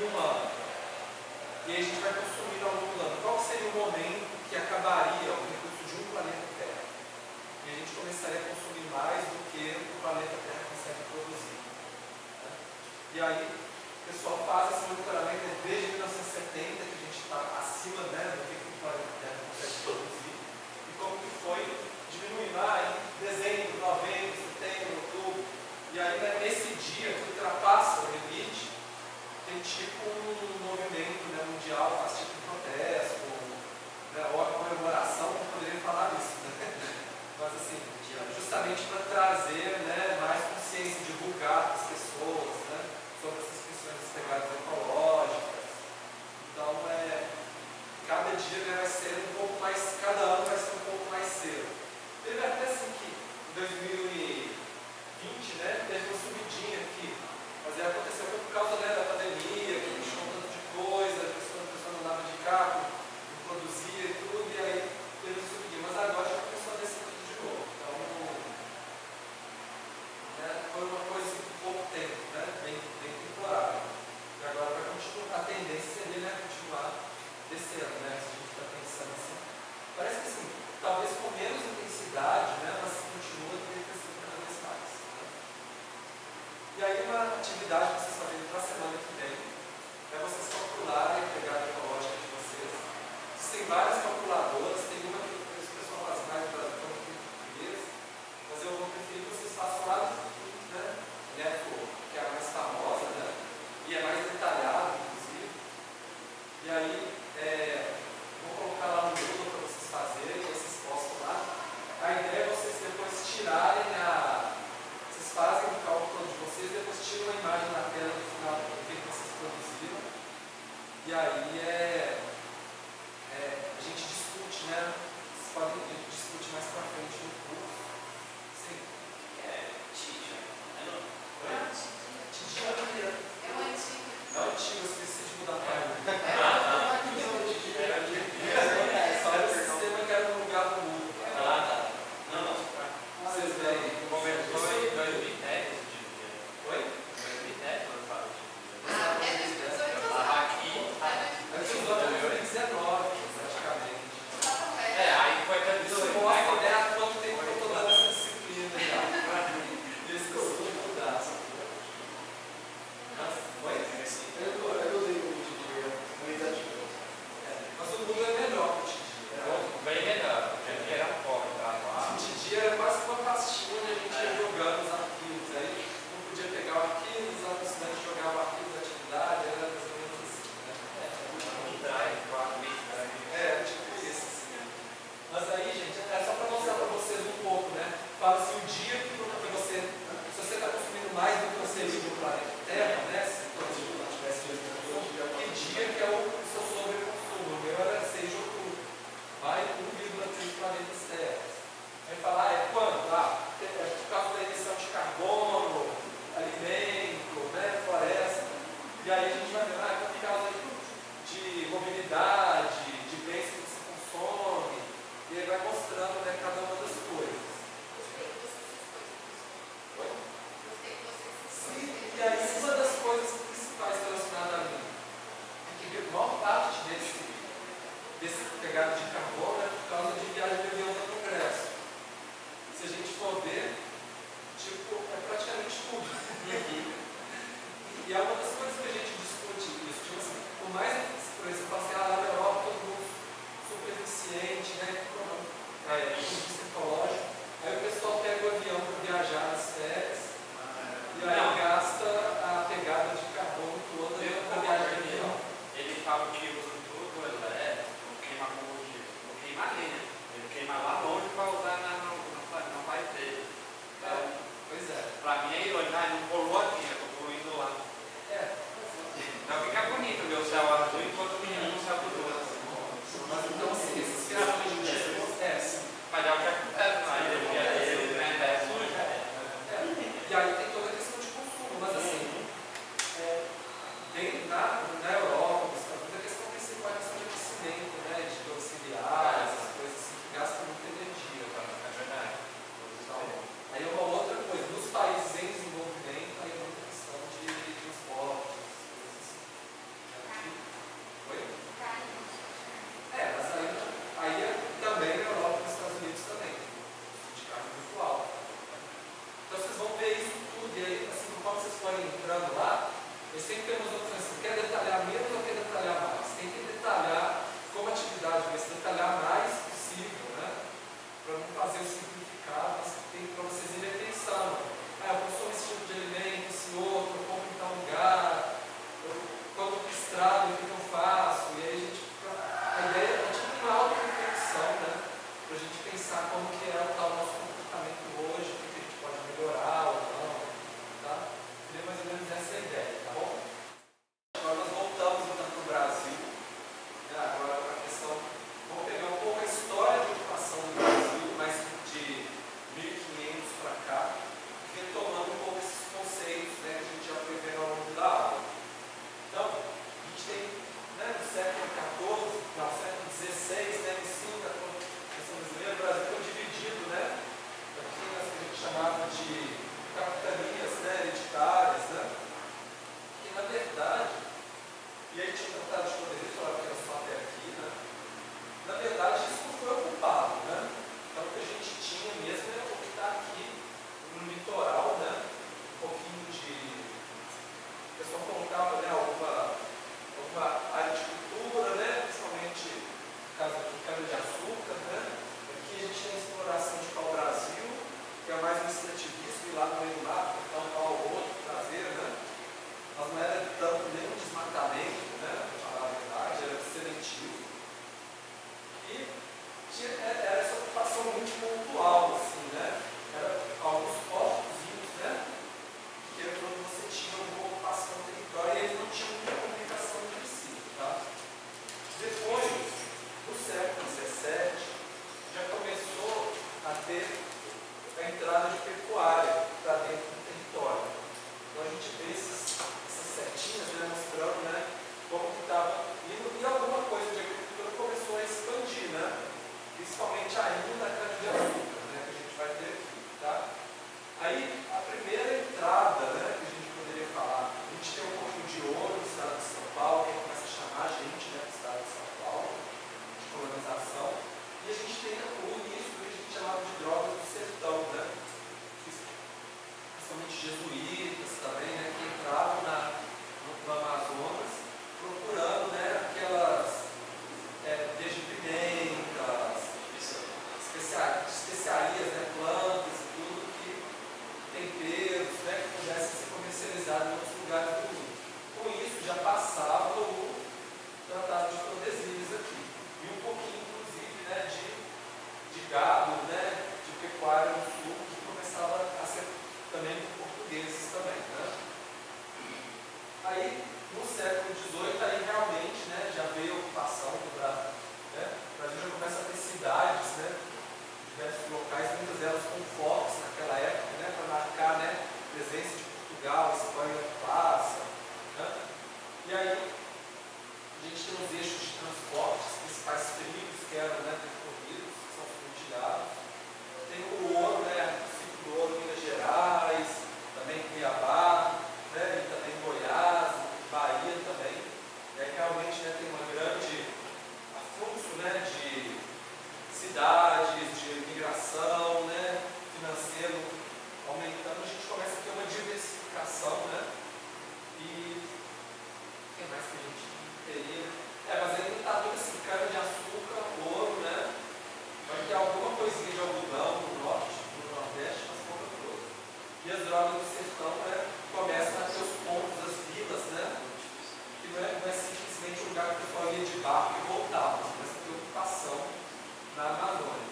um ano. E aí a gente vai consumindo ao longo do ano. Qual seria o momento que acabaria o recurso de um planeta Terra? E a gente começaria a consumir mais do que o planeta Terra consegue produzir. Né? E aí o pessoal faz esse monitoramento desde 1970, que a gente está acima, né, do que o planeta Terra consegue produzir. E como que foi diminuindo em dezembro, novembro, setembro, outubro. E aí, né, nesse dia que ultrapassa o limite, tem tipo um movimento, né, mundial, faz tipo um protesto, né, ou a comemoração, não poderia falar isso, né? Mas assim, justamente para trazer, né, mais consciência, divulgar para as pessoas, né, sobre essas questões das pegadas ecológicas. Então, cada dia, né, vai ser um pouco mais, cada ano vai ser um pouco mais cedo. Teve até assim que em 2020, né, teve uma subidinha aqui, mas aí aconteceu por causa, né, da pandemia, que puxou um tanto de coisa, a pessoa não andava de carro, não produzia e tudo, e aí teve uma subidinha. Mas agora já começou a descer tudo de novo. Então, né, foi uma coisa assim, por pouco tempo, né, bem temporária. E agora vai continuar, a tendência seria, né, continuar descendo, né, se a gente está pensando assim. Parece que assim, talvez com menos intensidade, né, mas continua crescendo cada vez mais. Né? E aí uma atividade que vocês fazem para a semana que vem é vocês calcularem a pegada ecológica de vocês. Existem várias calculadoras, tem uma que o pessoal faz mais para português, mas eu vou preferir que vocês façam lá no Instituto, né, que é a mais famosa, né, e é mais detalhada, inclusive. E aí, vou colocar lá no Google para vocês fazerem, vocês postam lá. A ideia é vocês depois tirarem vocês fazem o cálculo de vocês, depois tiram a imagem na tela no final do que vocês produziram. E aí a gente discute, né? Vocês podem discutir mais para frente no curso. Sim. Tidia. Tidia é uma antiga. Não é antiga, eu esqueci de mudar a página. Era o sistema que era no lugar do mundo. Não. Vocês veem. No momento foi 2010 esse dia. Oi? 2010 nós falamos. Aqui. Antes do ano 2019, praticamente. Aí foi até 2018. Isso mostra, né, há quanto tempo que eu estou dando essa disciplina já. E esse curso de mudar. Oi? Eu usei o Tidia, mas o Google é melhor que o Tidia. Bem melhor, porque ele era pobre, tá? O Tidia era quase uma pastinha onde a gente ia jogando os arquivos. Aí não podia pegar o arquivo, os estudantes jogavam o arquivo da atividade, era mais ou menos assim, né? Tipo isso, assim. Mas aí, gente, é só para mostrar para vocês um pouco, né? Fala-se o dia que você, se você está consumindo mais do que você vive no planeta Terra, né? Se não tivesse que dia que é o seu sobreconsumo. O meu era 6 de outubro. Vai 1,3 planetas Terra. Aí fala, é quando? É por causa da emissão de carbono, alimento, né? Floresta. E aí a gente vai ver, é por causa de mobilidade, de bens que você consome. E aí vai mostrando, né, cada uma das coisas. Sim, e aí uma das coisas principais relacionadas a mim é que a maior parte desse pegado de carbono é por causa de viagem de avião no Congresso. Se a gente for ver, tipo, é praticamente tudo. E é uma das coisas que a gente discute isso. Tipo assim, por mais que, por exemplo, assim, lá na Europa todo mundo super eficiente, né? Do ponto de vista ecológico. Aí o pessoal pega o avião para viajar nas férias. E aí gasta a pegada de carbono toda para viajar de avião. Ele fala que usa tudo elétrico, não queima combustível, não queima lenha. Ele queima lá longe para usar no país dele. Então, pois é. Para mim é irônico, não polou aqui, eu estou poluindo lá. Então fica bonito ver o céu azul enquanto o menino não se abusou. Mas então, assim, esses carros de dia acontecem. Mas é o que acontece na ilha, ele é sujo. E aí tem toda a questão de consumo, mas assim, na Europa, nos Estados Unidos, a questão principal é a questão de aquecimento, né, de auxiliar, essas coisas assim, que gastam muita energia. Tá? É verdade. Então, aí é uma outra coisa, nos países em desenvolvimento, aí é muita questão de transporte, coisas assim. organizado, o que eu faço? E aí a ideia é tipo uma auto-reflexão, né? Para a gente pensar como que é o nosso comportamento hoje, o que a gente pode melhorar ou não, tá? Seria mais ou menos essa a ideia, tá bom? Agora nós voltamos então para o Brasil, né? Agora para a questão, vamos pegar um pouco a história de ocupação do Brasil, mais de 1500 para cá, retomando um pouco esses conceitos, né, que a gente já foi vendo ao longo da aula. Então, a gente tem, né, no século XIV, no século XVI, né, ensino da Constituição brasileira, o Brasil foi dividido, né, aqui nas que a gente chamava de capitanias, né, hereditárias, né, que na verdade, e aí tinha tratado de poderes, falava que era só até aqui, né, na verdade isso não foi ocupado, né, então o que a gente tinha mesmo era o que está aqui no litoral, né, um pouquinho de, o pessoal colocava, né, alguma área de cultura, né, principalmente no caso aqui, cana-de-açúcar, né, aqui a gente tem a exploração de pau-brasil, que é mais um extrativismo, e lá no meio do mato, então um pau ou outro, trazer, né, mas não era tanto nem um desmatamento, né, para falar a verdade, era seletivo, e era essa ocupação muito pontual, assim, né, era alguns portozinhos, né, que era quando você tinha alguma ocupação do território e eles não tinham muita comunicação entre si, tá? Depois, no século XVII, já começou a ter a entrada de pecuária para dentro do território. Então a gente vê essas setinhas, né, mostrando, né, como que estava indo, e alguma coisa de agricultura começou a expandir, né? Principalmente ainda a cana-de-açúcar, né, que a gente vai ter aqui, tá? Aí, a primeira entrada, né, que a gente poderia falar, a gente tem um pouquinho de ouro no estado de São Paulo, que começa a chamar a gente, né, do estado de São Paulo, de colonização, e a gente tem o início do que a gente chamava de drogas do sertão, né, principalmente jesuítas também, né, que entravam no Amazonas, procurando, né, aquelas desde pimentas, especiarias, né, plantas e tudo, temperos, né, que pudessem ser comercializados em outros lugares do mundo. Com isso, já passava o Tratado de Tordesilhas aqui. E um pouquinho, inclusive, né, de gado, né, de pecuária no sul, que começava a ser também por portugueses também. Né? Aí, no século XVIII, aí realmente, né, já veio a ocupação do Brasil. Né? O Brasil já começa a ter cidades, né, diversos locais, muitas delas com focos naquela época, né, para marcar, né, a presença de Portugal, Espanha, passa. Né? E aí, a gente tem os eixos de transporte, os principais trilhos que eram, né, percorridos, que são fertilhados. Tem o ouro, né, o ciclo do ouro em Minas Gerais, também em Cuiabá, né, e também em Goiás, Bahia também. E aí, realmente, né, tem uma grande afluxo, né, de cidades, de migração, né, financeiro aumentando, a gente começa a ter uma diversificação, né, e o que mais que a gente teria? Mas ainda está tudo assim, cana-de-açúcar, ouro, né, vai ter alguma coisinha de algodão no norte, no nordeste, mas pouca coisa. E as drogas do sertão, né, começam a ter os pontos, as vilas, né, que não é simplesmente um lugar que o pessoal ia de barco e voltava, mas começa a ter ocupação na Amazônia.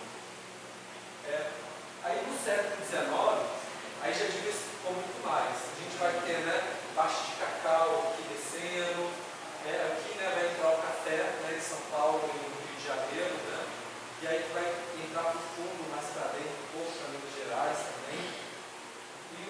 Aí no século XIX, aí já diversificou muito mais. A gente vai ter, né, baixo de cacau aqui descendo, aqui, né, vai entrar o café, né, em São Paulo e no Rio de Janeiro, né, e aí vai entrar para o fundo, mais para dentro, um pouco para Minas Gerais também. E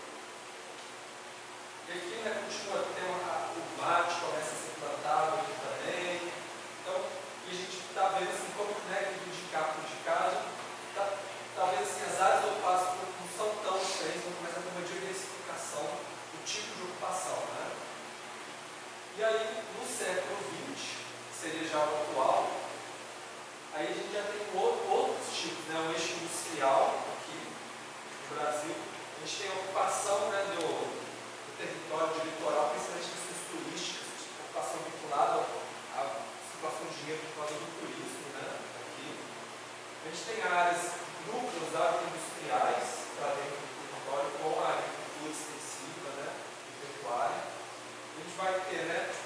aqui, né, continua a ter o mate, começa a ser plantado aqui também. Então, e a gente está vendo assim como, né, que de cá para de casa, talvez assim, as áreas ocupadas não são tão diferentes, vão começar a ter uma diversificação do tipo de ocupação. Né? E aí, no século XX, que seria já o atual, aí a gente já tem outros tipos, né? Um eixo industrial aqui no Brasil, a gente tem a ocupação, né, do território de litoral, principalmente questões turísticas, ocupação vinculada à circulação de dinheiro por causa do turismo, né, aqui. A gente tem áreas, núcleos agroindustriais para dentro do território, com a agricultura extensiva, né, e pecuária. A gente vai ter, né, a pecuária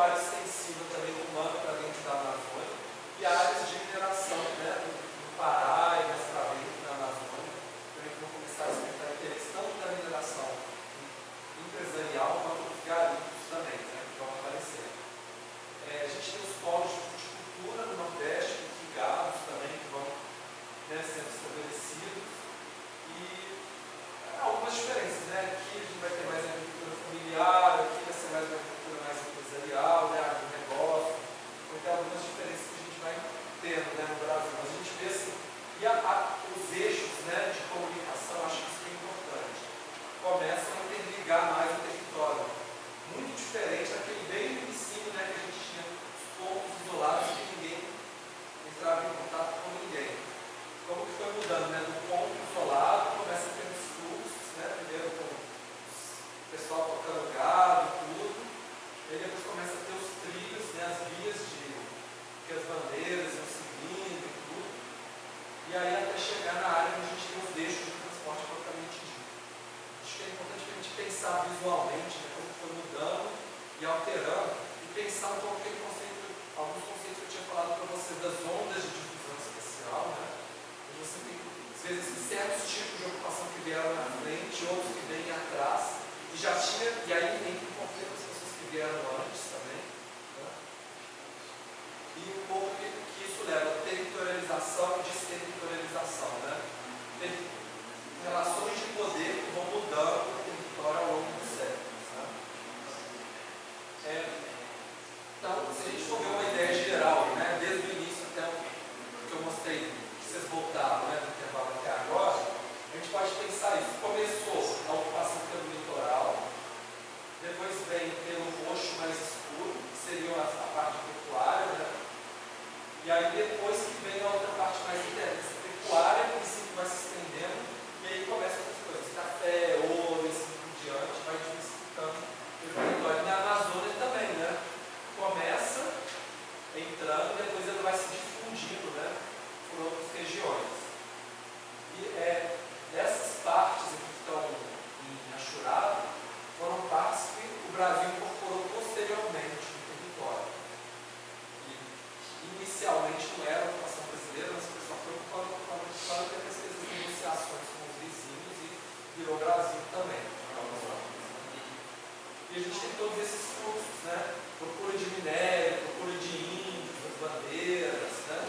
área extensiva também humana para dentro da Amazônia e áreas de mineração, né, no Pará e mais para dentro da Amazônia, também que vão começar a despertar interesse tanto da mineração empresarial quanto dos garimpos também, né, que vão aparecer. A gente tem os polos de fruticultura no Nordeste, os ligados também, que vão, né, sendo estabelecidos, e algumas diferenças, né? Aqui a gente vai ter mais agricultura familiar, aqui vai ser mais uma agricultura mais empresarial, né, agronegócio, então tem algumas diferenças que a gente vai tendo, né, no Brasil. Mas a gente vê assim, e os eixos, né, de comunicação, acho que isso é importante, começam a interligar mais o território, muito diferente daquele bem no início, né, que a gente tinha os pontos isolados que ninguém entrava em contato com ninguém. Como que foi mudando, né, do ponto isolado, começa a ter os fluxos, né, primeiro com o pessoal tocando gado e tudo, e depois começa a ter os trilhos, né, as vias que as bandeiras iam seguindo e tudo, e aí até chegar na área onde a gente tem os eixos de transporte propriamente dito. Acho que é importante a gente pensar visualmente, né, como foi mudando e alterando, e pensar um pouco aquele conceito, alguns conceitos que eu tinha falado para vocês das ondas de difusão espacial, né? Você tem, às vezes, certos tipos de ocupação que vieram na frente, outros que vêm atrás, e já tinha, e aí entra em conflito as pessoas que vieram antes também, né? E um pouco que isso leva a territorialização e desterritorialização, né? Tem relações de poder que vão mudando o território ao longo dos séculos, né? Então, se a gente for ver uma ideia geral, né, desde o início até o que eu mostrei, que vocês voltaram, né, do intervalo até agora, a gente pode pensar isso. Começou a ocupação pelo litoral, depois vem pelo roxo mais escuro, que seria a parte pecuária, né? E aí depois que vem a outra parte mais interna, essa pecuária, a princípio vai se estendendo, e aí começa outras coisas, café, ouro, e assim por diante, vai diversificando o território. E na Amazônia também, né? Começa entrando e depois ele vai se difundindo, né, por outras regiões. E dessas partes aqui que estão em Achurado, foram partes que o Brasil incorporou posteriormente no território. E inicialmente não era a ocupação brasileira, mas o pessoal foi ocupando depois fez as negociações com os vizinhos e virou Brasil também. E a gente tem todos esses fluxos, né? Procura de minério, procura de índios, as bandeiras, né?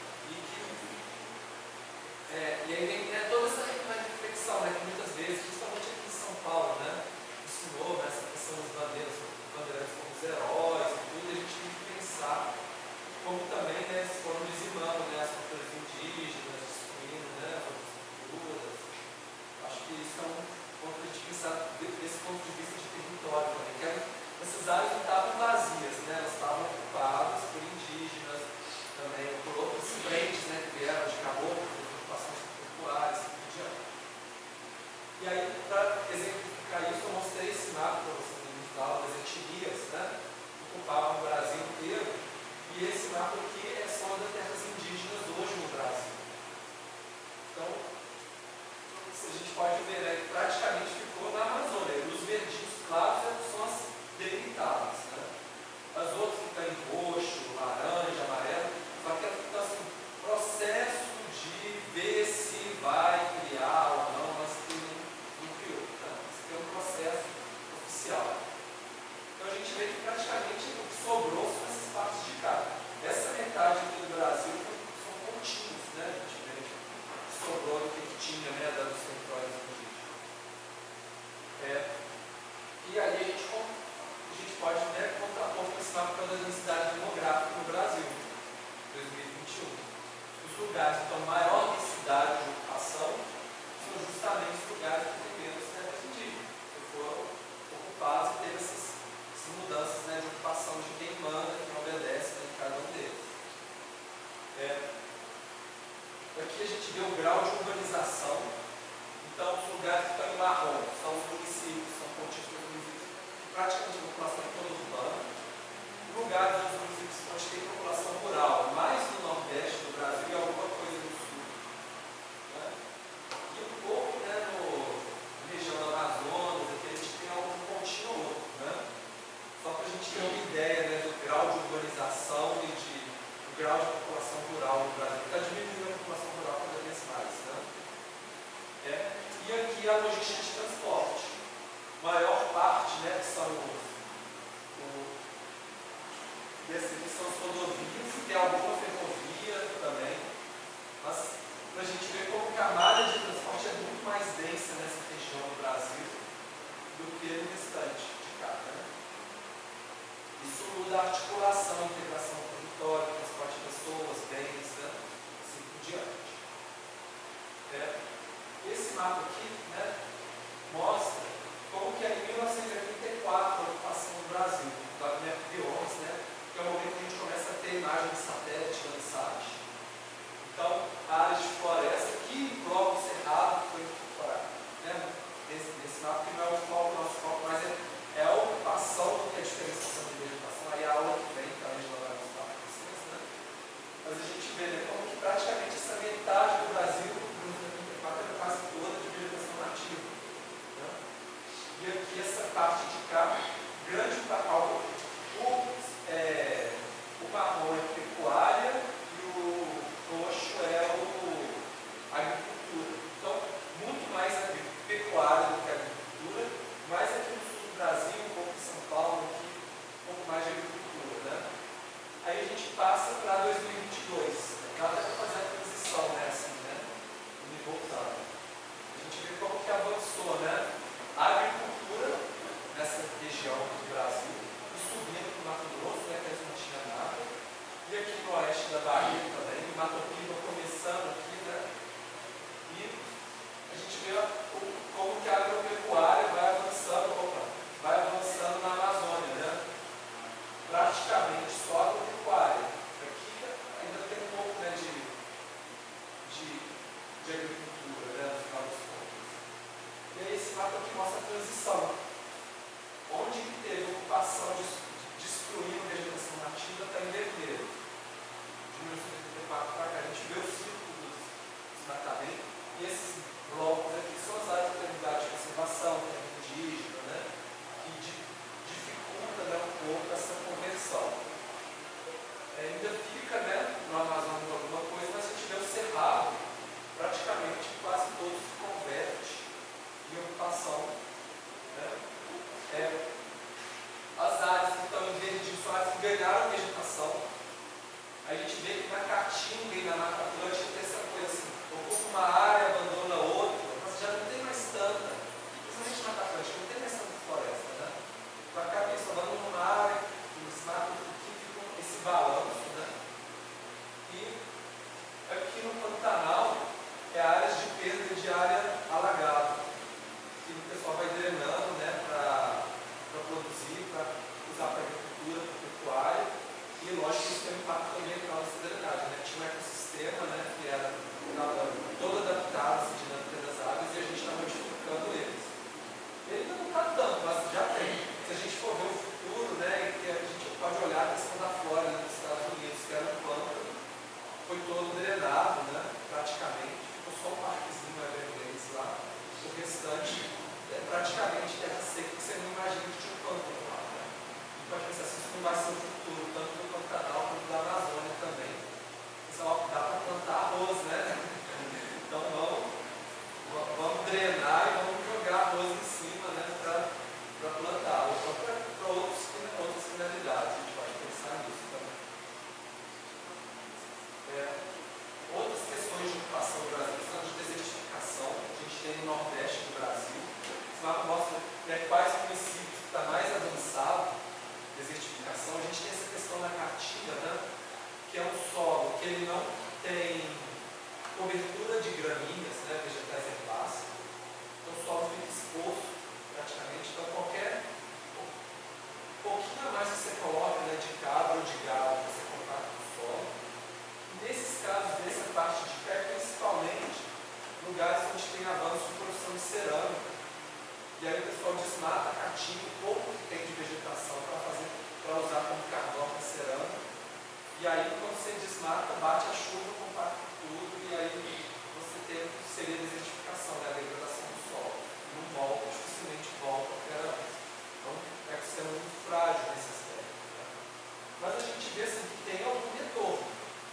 E aí vem, né, toda essa reflexão, né, que muitas vezes, principalmente aqui em São Paulo, né, ensinou, né, essa questão das bandeiras, bandeirantes como os heróis e tudo, e a gente tem que pensar como também, né, se foram dizimando, né, as culturas indígenas, destruindo, né, as outras culturas. Acho que isso é um ponto de a gente pensar desse ponto de vista de território também, que essas áreas não estavam vazias, né, elas estavam ocupadas por indígenas, também por outras frentes, né, que vieram de caboclos, de ocupações populares, e por diante. E aí, para exemplificar isso, eu mostrei esse mapa para vocês no início da aula das etnias, né, que ocupavam o Brasil inteiro, e esse mapa aqui são das terras indígenas hoje no Brasil. Então, a gente pode ver, né, que praticamente ficou na Amazônia. E os verdinhos claros são as delimitadas, né? As outras que estão em roxo, laranja, amarelo, só que elas estão assim, processo de ver se vai criar ou não, mas que não criou. Tá? Isso aqui é um processo oficial. Então a gente vê que praticamente o que sobrou são essas partes de cá. Essa metade aqui do Brasil são pontinhos, né? A gente vê que sobrou do que tinha, né, dos territórios indígenas. E aí a gente pode, né, contrapor com esse mapa da densidade demográfica no Brasil, 2021. Os lugares com maior densidade de ocupação são justamente os lugares que têm menos terras indígenas, que foram ocupados e teve essas mudanças, né, de ocupação de quem manda, quem obedece, né, em cada um deles. Aqui a gente vê o grau de urbanização. Então, os lugares que estão em marrom são os municípios, são contínuos municípios, que praticamente a população é toda urbana. Lugares dos municípios onde tem população rural, mais no Nordeste do Brasil e alguma coisa no Sul. Né? E um pouco, né, na região do Amazonas, aqui a gente tem algum pontinho ou outro. Né? Só para a gente ter uma ideia, né, do grau de população rural no Brasil. Está diminuindo a população rural cada vez mais. Né? E aqui a logística de transporte. Maior parte, né, que são são as rodovias, tem alguma ferrovia também, mas para a gente ver como que a malha de transporte é muito mais densa nessa região do Brasil do que no restante de cá. Né? Isso muda a articulação, a integração do território, transporte de pessoas, bens, né? Assim por diante. Esse mapa aqui, né, mostra como que é em 1984 a ocupação do Brasil, da MF-11, né, que é o momento que a gente começa a ter imagem de satélite, Landsat. Então, a área de floresta, que engloba o Cerrado, foi incorporada, né, nesse mapa, que não é o foco, nosso foco, mas é a ocupação do que é a diferenciação de vegetação. Aí a aula que vem, que a Angela vai mostrar para vocês, né, mas a gente vê, né, como que praticamente essa metade do Brasil, no 1984, era quase toda de vegetação nativa. Né? E aqui essa parte de cá, grande para o marrom é pecuária e o roxo é a agricultura. Então, muito mais pecuária do que agricultura, mais aqui no sul do Brasil, um pouco em São Paulo, aqui, um pouco mais de agricultura. Né? Aí a gente passa para 2022. Dá até para fazer a transição nessa, né? E voltando. A gente vê como que avançou, né? A agricultura nessa região do Brasil, e subindo para o Mato Grosso, né, que antes não tinha nada, e aqui no oeste da Bahia também, o Mato Piba começando aqui, né, e a gente vê como que a agropecuária vai avançando na Amazônia, né, praticamente só agropecuária. Aqui ainda tem um pouco, né, de agricultura, né, no final das contas. E aí esse mapa aqui mostra a transição. Onde que teve ocupação destruindo vegetação nativa está em vermelho. De 1984 para cá, a gente vê o círculo do desmatamento e esses blocos aqui são as áreas de comunidade de conservação, terra indígena, né, que dificulta, né, um pouco essa conversão. Ainda fica, né, no Amazonas alguma coisa, mas a gente vê o Cerrado, praticamente quase todo se converte em ocupação. Né? As áreas que estão em verde são áreas que ganharam vegetação. A gente vê que na Caatinga e na Mata Atlântica tem essa coisa assim, ocupa uma área, abandona outra, mas já não tem mais tanta, principalmente na Mata Atlântica, não tem mais tanta floresta, né? Para cá tem só abandona uma área, desmata um pouquinho, fica esse balanço, né? E aqui no Pantanal é áreas de perda de área alagada, que o pessoal vai drenando, né, para produzir, para usar para agricultura, para pecuária, e lógico que isso tem um impacto também na nossa drenagem, né? Tinha um ecossistema, né, que era todo adaptado à dinâmica das águas e a gente está modificando eles. Ele ainda não está tanto, mas já tem. Se a gente for ver o futuro, né, que a gente pode olhar a questão da Flórida dos Estados Unidos, que era um pântano, foi todo drenado, né, praticamente, ficou só um parquezinho everglades lá, o restante praticamente terra seca, que você não imagina que tinha um pântano lá. Né? E pode pensar assim, isso não vai ser o futuro, tanto do Pantanal quanto da Amazônia também. Pessoal, dá para plantar arroz, né? Então vamos drenar e vamos jogar arroz em cima, né, para plantar, ou para outras finalidades, a gente pode pensar nisso também. Outras questões de ocupação do Brasil são de desertificação. A gente tem no Nordeste do Brasil. Esse mapa mostra, né, quais municípios que está mais avançado desertificação. A gente tem essa questão na Caatinga, né, que é um solo que ele não tem cobertura de gramíneas, né, vegetais herbáceas. Então o solo fica exposto praticamente. Então qualquer pouquinho a mais que você coloca, né, de cabra ou de gado, você compacta o solo. Nesses casos, nessa parte de pé, principalmente lugares onde tem avanço de produção de cerâmica. E aí o pessoal desmata a caatinga, o pouco que tem de vegetação para usar como carvão para cerâmica. E aí quando você desmata, bate a chuva, compacta tudo, e aí você tem o que seria a desertificação, né, a degradação do solo. Não volta, dificilmente volta ao que era antes. Então é que você é muito frágil nesse aspecto. Né? Mas a gente vê assim, que tem algum retorno.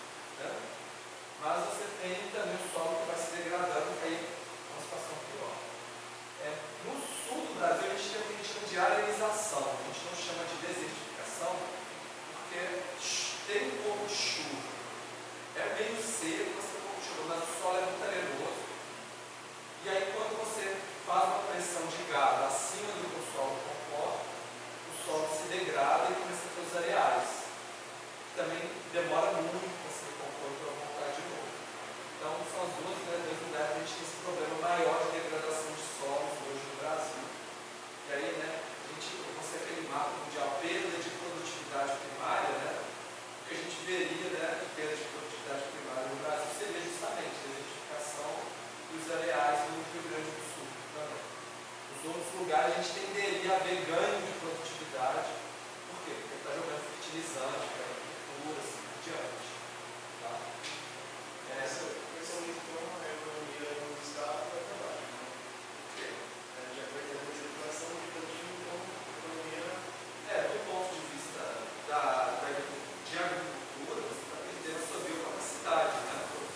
atlântica, agricultura, assim por diante. Tá? Essa principalmente então a economia do Estado vai para baixo, né? Já vai ter uma circulação de plantio, então a economia. Do ponto de vista de agricultura, você está perdendo a sua biocapacidade, né?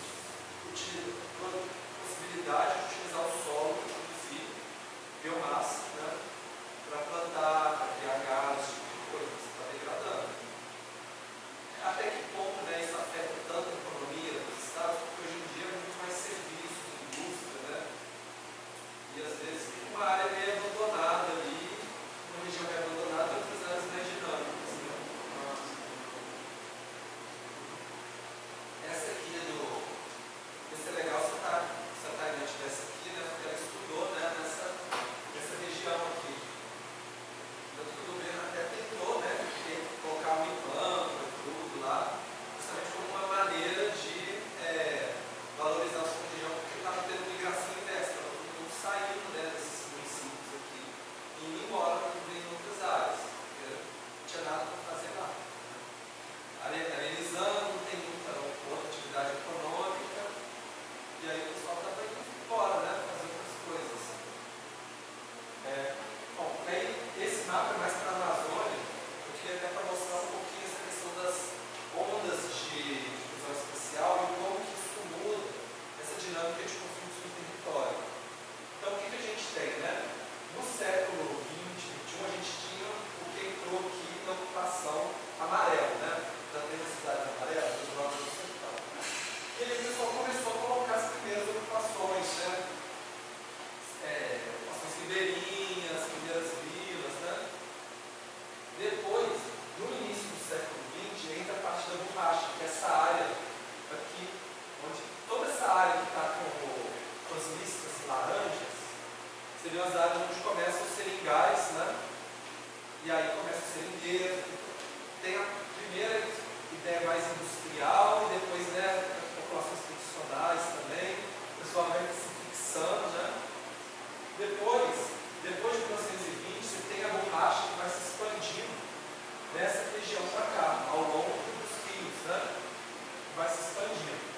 Possibilidade de utilizar o solo, produzir biomassa, né? Para plantar, para criar gás, esse tipo de coisa, você está degradando. Até que ponto, né, isso afeta tanto a economia dos estados, porque hoje em dia é muito mais serviços, indústria, né? E às vezes fica uma área meio abandonada ali, uma região meio abandonada e outras áreas mais dinâmicas. Né? Essa aqui esse é legal se a Tainá tivesse aqui, né? Porque ela estudou, né, nessa região aqui. Tanto que o governo até tentou, né, colocar um implante e tudo lá, justamente como uma maneira de valorizar a sua região, porque estava tendo migração inversa, estava todo mundo saindo, né, desses municípios aqui e indo embora em outras áreas, porque não tinha nada para fazer lá. Arenizando, não tem muita outra atividade econômica, e aí o pessoal estava indo embora, né, fazer outras coisas. Bom, aí esse mapa é mais para a Amazônia, eu queria até para mostrar um pouquinho essa questão das ondas de difusão espacial e como que isso muda essa dinâmica de conflitos no território. Então, o que a gente tem, né? No século XX, XXI, a gente tinha o que entrou aqui na ocupação amarela, né? Da cidade amarela, dos Jogos do Sertão. E aí o pessoal começou a colocar as primeiras ocupações, né? Ocupações ribeirinhas, as primeiras vilas, né? Depois, no início do século XX, entra a parte da borracha, que é essa área aqui, onde toda essa área que está com as listas laranjas, seriam as áreas onde começam os seringais, né? E aí começa o seringueiro. Tem a primeira ideia mais industrial e depois, né, populações tradicionais também. O pessoal vai se fixando, né? Depois de 1920, você tem a borracha que vai se expandindo nessa região para cá, ao longo dos rios, né? Vai se expandindo.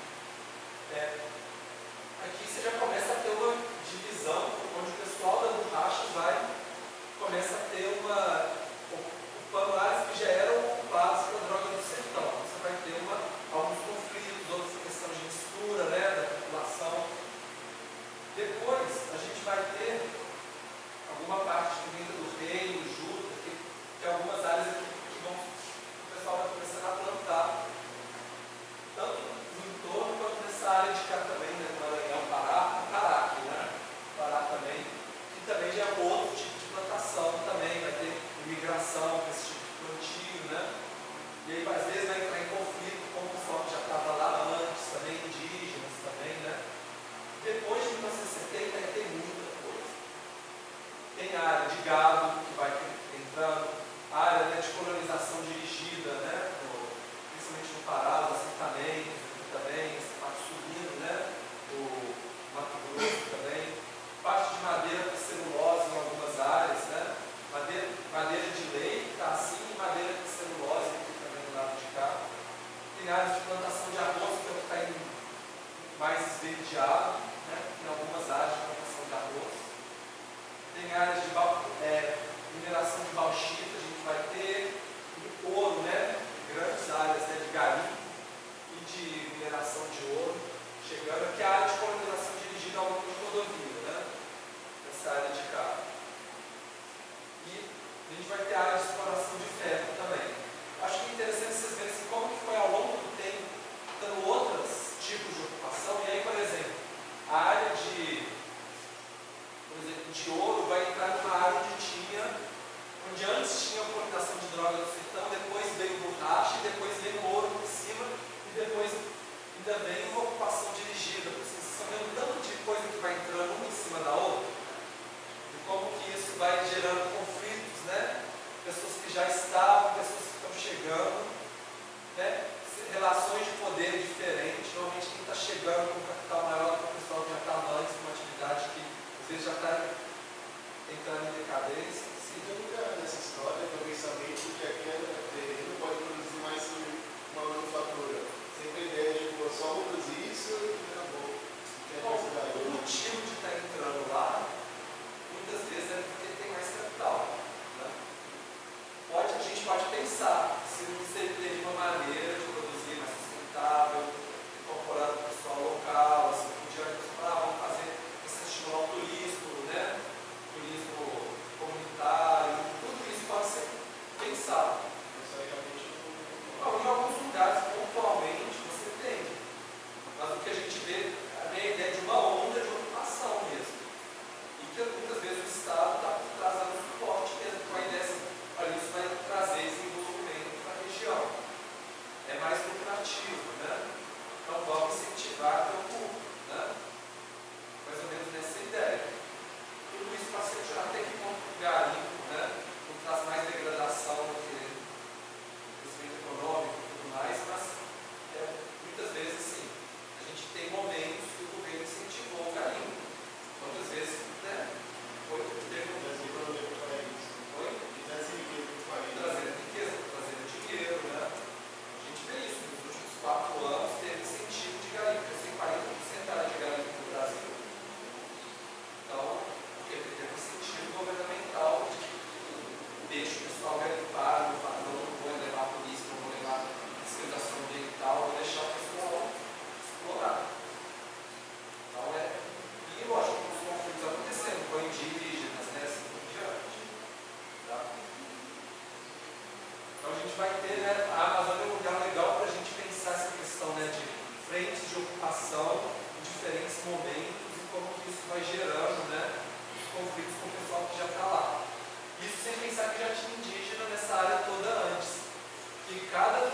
Aqui você já começa a ter uma divisão, onde o pessoal da borracha começa a ter ocupando áreas que já eram ocupadas pela droga do sertão. Você vai ter alguns conflitos, outras questões de mistura, né, da população. Depois, a gente vai ter alguma parte que vem do reino, Juta, que algumas áreas aqui que o pessoal vai começar a plantar, tanto no entorno quanto nessa área de cá também, né, Maranhão, Pará aqui, né, Pará também, que também já é outro tipo de plantação também, vai ter imigração com esse tipo de plantio, né, e aí às vezes vai entrar em conflito com o pessoal que já estava lá antes, também indígenas também, né. Depois de 1970 tem muita coisa. Tem a área de gado que vai entrando, a área, né, de colonização dirigida, né, principalmente no Pará, os assentamentos também, essa parte subindo, né, do Mato Grosso também, parte de madeira para celulose em algumas áreas, né, madeira de lei que está assim, e madeira para celulose aqui também do lado de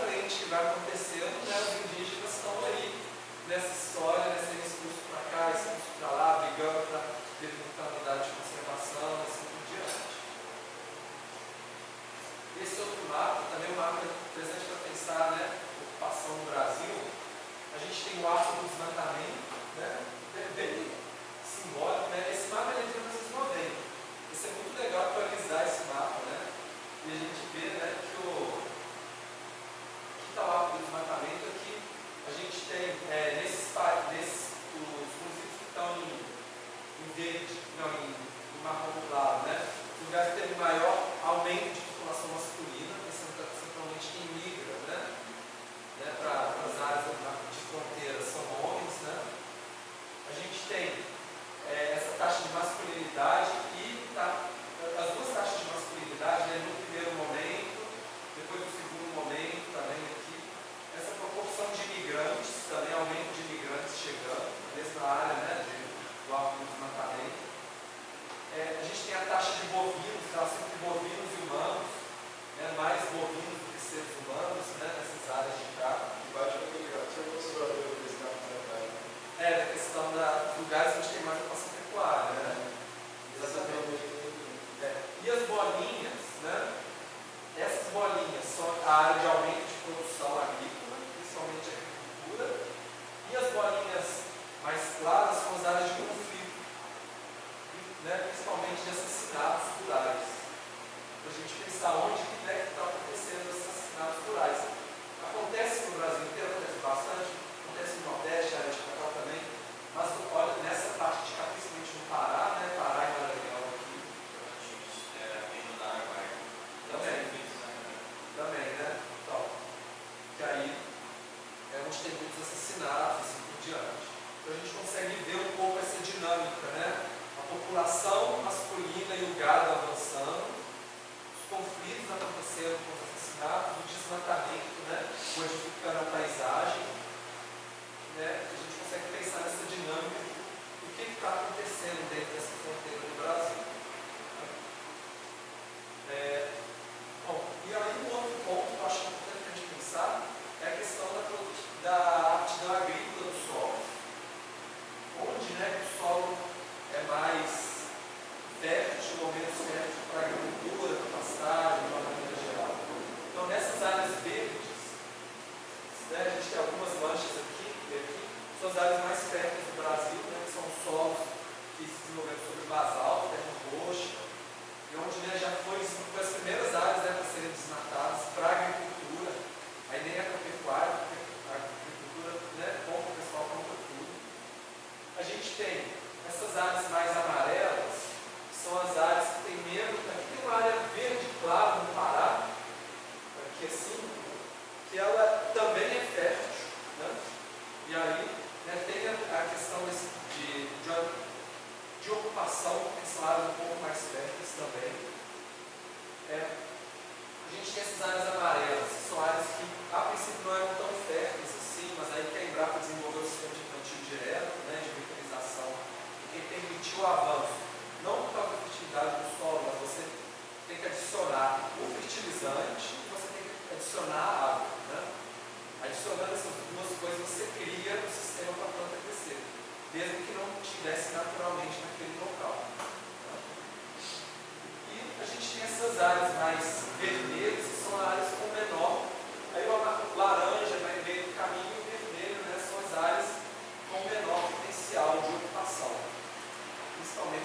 frente que vai acontecendo, né, os indígenas estão aí nessa história, né, sendo expulsos para cá, expulsos para lá, brigando para ter muita unidade de conservação, assim por diante. Esse outro mapa, também um mapa interessante para pensar, né, ocupação no Brasil. A gente tem o arco do desmatamento, né, bem simbólico, né? Esse mapa é de 1990. Isso é muito legal atualizar esse mapa, né? E a gente vê, né, que o que está o arco do desmatamento aqui. A gente tem os municípios que estão em verde, não, em marrom claro, né? Os lugares que teve maior aumento de população masculina, principalmente quem migra, né, para as áreas de fronteira são homens, né? A gente tem essa taxa de masculinidade e as duas taxas de masculinidade, né, no primeiro momento, depois do segundo momento também aqui. Essa proporção de imigrantes, também aumento de imigrantes chegando, na mesma área, né, do arco do desmatamento. A gente tem a taxa de bovinos, relação entre bovinos e humanos, né, mais bovinos do que seres humanos, né, nessas áreas de cá. Embaixo da migração conservadora desse campo de trabalho. Da questão dos lugares onde tem mais ocupação pecuária, né? Exatamente. E as bolinhas, né? Essas bolinhas são a área de aumento de produção agrícola, principalmente agricultura, e as bolinhas mais claras são as áreas de conflito, né? Principalmente de assassinatos rurais. Para a gente pensar onde que está acontecendo esses assassinatos rurais. Acontece no Brasil inteiro, acontece bastante, acontece no Nordeste, a área de Cacau também, mas olha, nessa parte de cá, principalmente no Pará, né? Pará e Maranhão aqui. Também, né? Então, que aí é onde tem muitos assassinatos, assim por diante. Então a gente consegue ver um pouco essa dinâmica, né? A população masculina e o gado avançando, os conflitos acontecendo com os assassinatos, o desmatamento, né? Modificando a paisagem, né? A gente consegue pensar nessa dinâmica do que está acontecendo dentro dessa fronteira do Brasil. Bom, e aí um outro ponto que eu acho importante a gente pensar é a questão da aptidão agrícola do solo. Onde, né, o solo é mais fértil ou menos fértil para a agricultura, para a pastagem, de uma maneira geral. Então, nessas áreas verdes, né, a gente tem algumas manchas aqui, são as áreas mais férteis do Brasil, né, que são os solos que se desenvolveram sobre basalto, terra roxa, e onde, né, já foi as primeiras áreas, né, para serem desmatadas para a agricultura, aí nem a pecuária, porque a agricultura, né, compra o pessoal, compra tudo. A gente tem essas áreas mais amarelas, que são as áreas que tem menos. Aqui tem uma área verde clara no Pará, aqui assim, que ela também é fértil, né? E aí, né, tem a questão de ocupação, que são áreas um pouco mais férteis também. A gente tem essas áreas amarelas, que são áreas que a princípio não eram tão férteis assim, mas aí que a Embrapa desenvolveu o sistema de plantio direto, né, de mecanização, que permitiu o avanço, não por causa da fertilidade do solo, mas você tem que adicionar o fertilizante e você tem que adicionar a água, né? Adicionando essas duas coisas, você cria o sistema para a planta crescer, mesmo que não estivesse naturalmente naquele local. E a gente tem essas áreas mais vermelhas, que são áreas com menor. Aí o laranja vai meio do caminho e o vermelho, né, são as áreas com menor potencial de ocupação, principalmente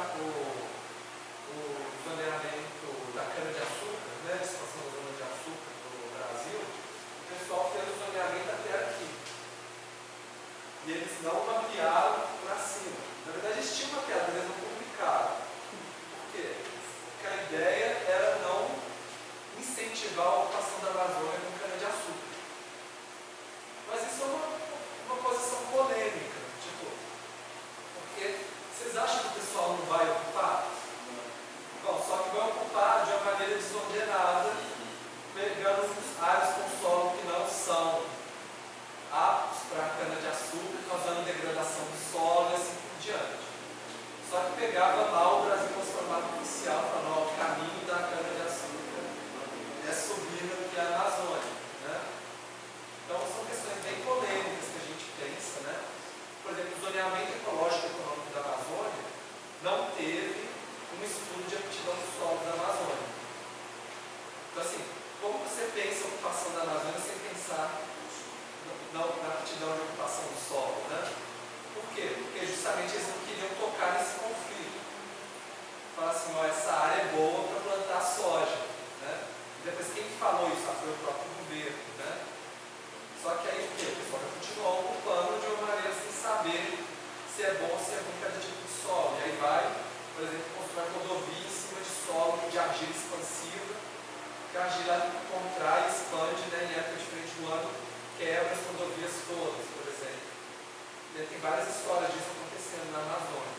o zoneamento da cana-de-açúcar, né, a expansão da zona de açúcar no Brasil, o pessoal fez o zoneamento até aqui. E eles não mapearam para cima. Na verdade, eles tinham mapeado, mas eles não publicaram. Por quê? Porque a ideia era não incentivar a ocupação da Amazônia com cana-de-açúcar. Mas isso é uma posição polêmica. Tipo, porque vocês acham que o pessoal não vai ocupar? Bom, só que vai ocupar de uma maneira desordenada, pegando áreas com solo que não são aptos para cana-de-açúcar, causando degradação do solo e assim por diante. Só que pegava lá o Brasil transformado oficial, falando, ó, o caminho da cana-de-açúcar é subindo aqui a Amazônia, né? Então são questões bem polêmicas que a gente pensa, né? Por exemplo, o zoneamento ecológico e econômico da Amazônia não teve um estudo de aptidão do solo da Amazônia. Então assim, como você pensa a ocupação da Amazônia sem pensar na aptidão de ocupação do solo, né? Por quê? Porque justamente eles não queriam tocar nesse conflito. Falar assim, ó, essa área é boa para plantar soja, né? E depois quem falou isso? Foi o próprio governo, né? Só que aí o quê? O pessoal vai continuar ocupando de uma maneira sem saber se é bom ou se é ruim cada tipo de solo. E aí vai, por exemplo, construir rodovia em cima de solo de argila expansiva, que a argila contrai e expande, né, em época diferente do ano, quebra as rodovias todas, por exemplo. E aí tem várias histórias disso acontecendo na Amazônia.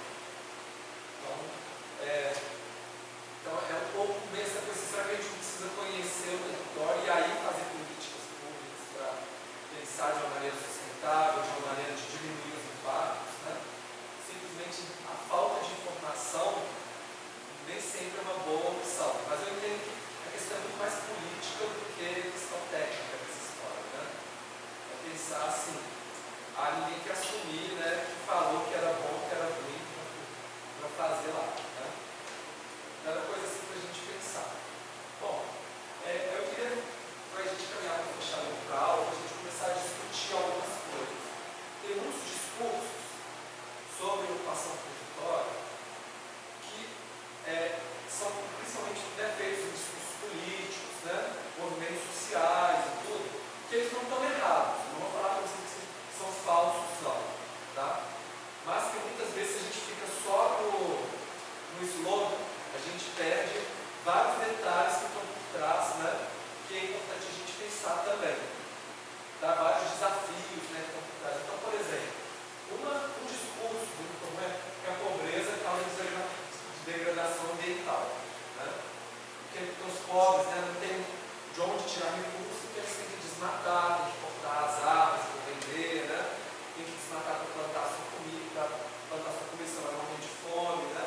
Então é um pouco dessa coisa, será que a gente precisa conhecer o território e aí fazer políticas públicas para pensar de uma maneira sustentável, de uma maneira de diminuir os impactos, né? Simplesmente a falta de informação nem sempre é uma boa opção. Mas eu entendo que a questão é muito mais política do que questão técnica dessa história, né? É pensar assim, ninguém quer assumir, né, que falou que era bom, que era ruim para fazer lá, né? Era coisa assim para a gente pensar. Bom, eu queria, para a gente caminhar para fechar para a aula, para a gente começar a discutir algumas coisas. Tem muitos discursos sobre ocupação do território que são principalmente feitos em discursos políticos, né, movimentos sociais e tudo, que eles não estão errados. Não vou falar para vocês que são falsos, não. Tá? Mas que muitas vezes a gente fica só no slogan, a gente perde vários detalhes que estão por trás, né, que é importante a gente pensar também. Tá? Vários desafios, né, que estão por trás. Então, por exemplo, um discurso muito comum é que a pobreza causa degradação ambiental. Né? Porque os pobres, né, não têm de onde tirar recursos, porque eles têm que desmatar, têm que cortar as árvores para vender, né? Tem que desmatar para plantar sua comida, para plantar sua comida, senão vai morrer de fome, né?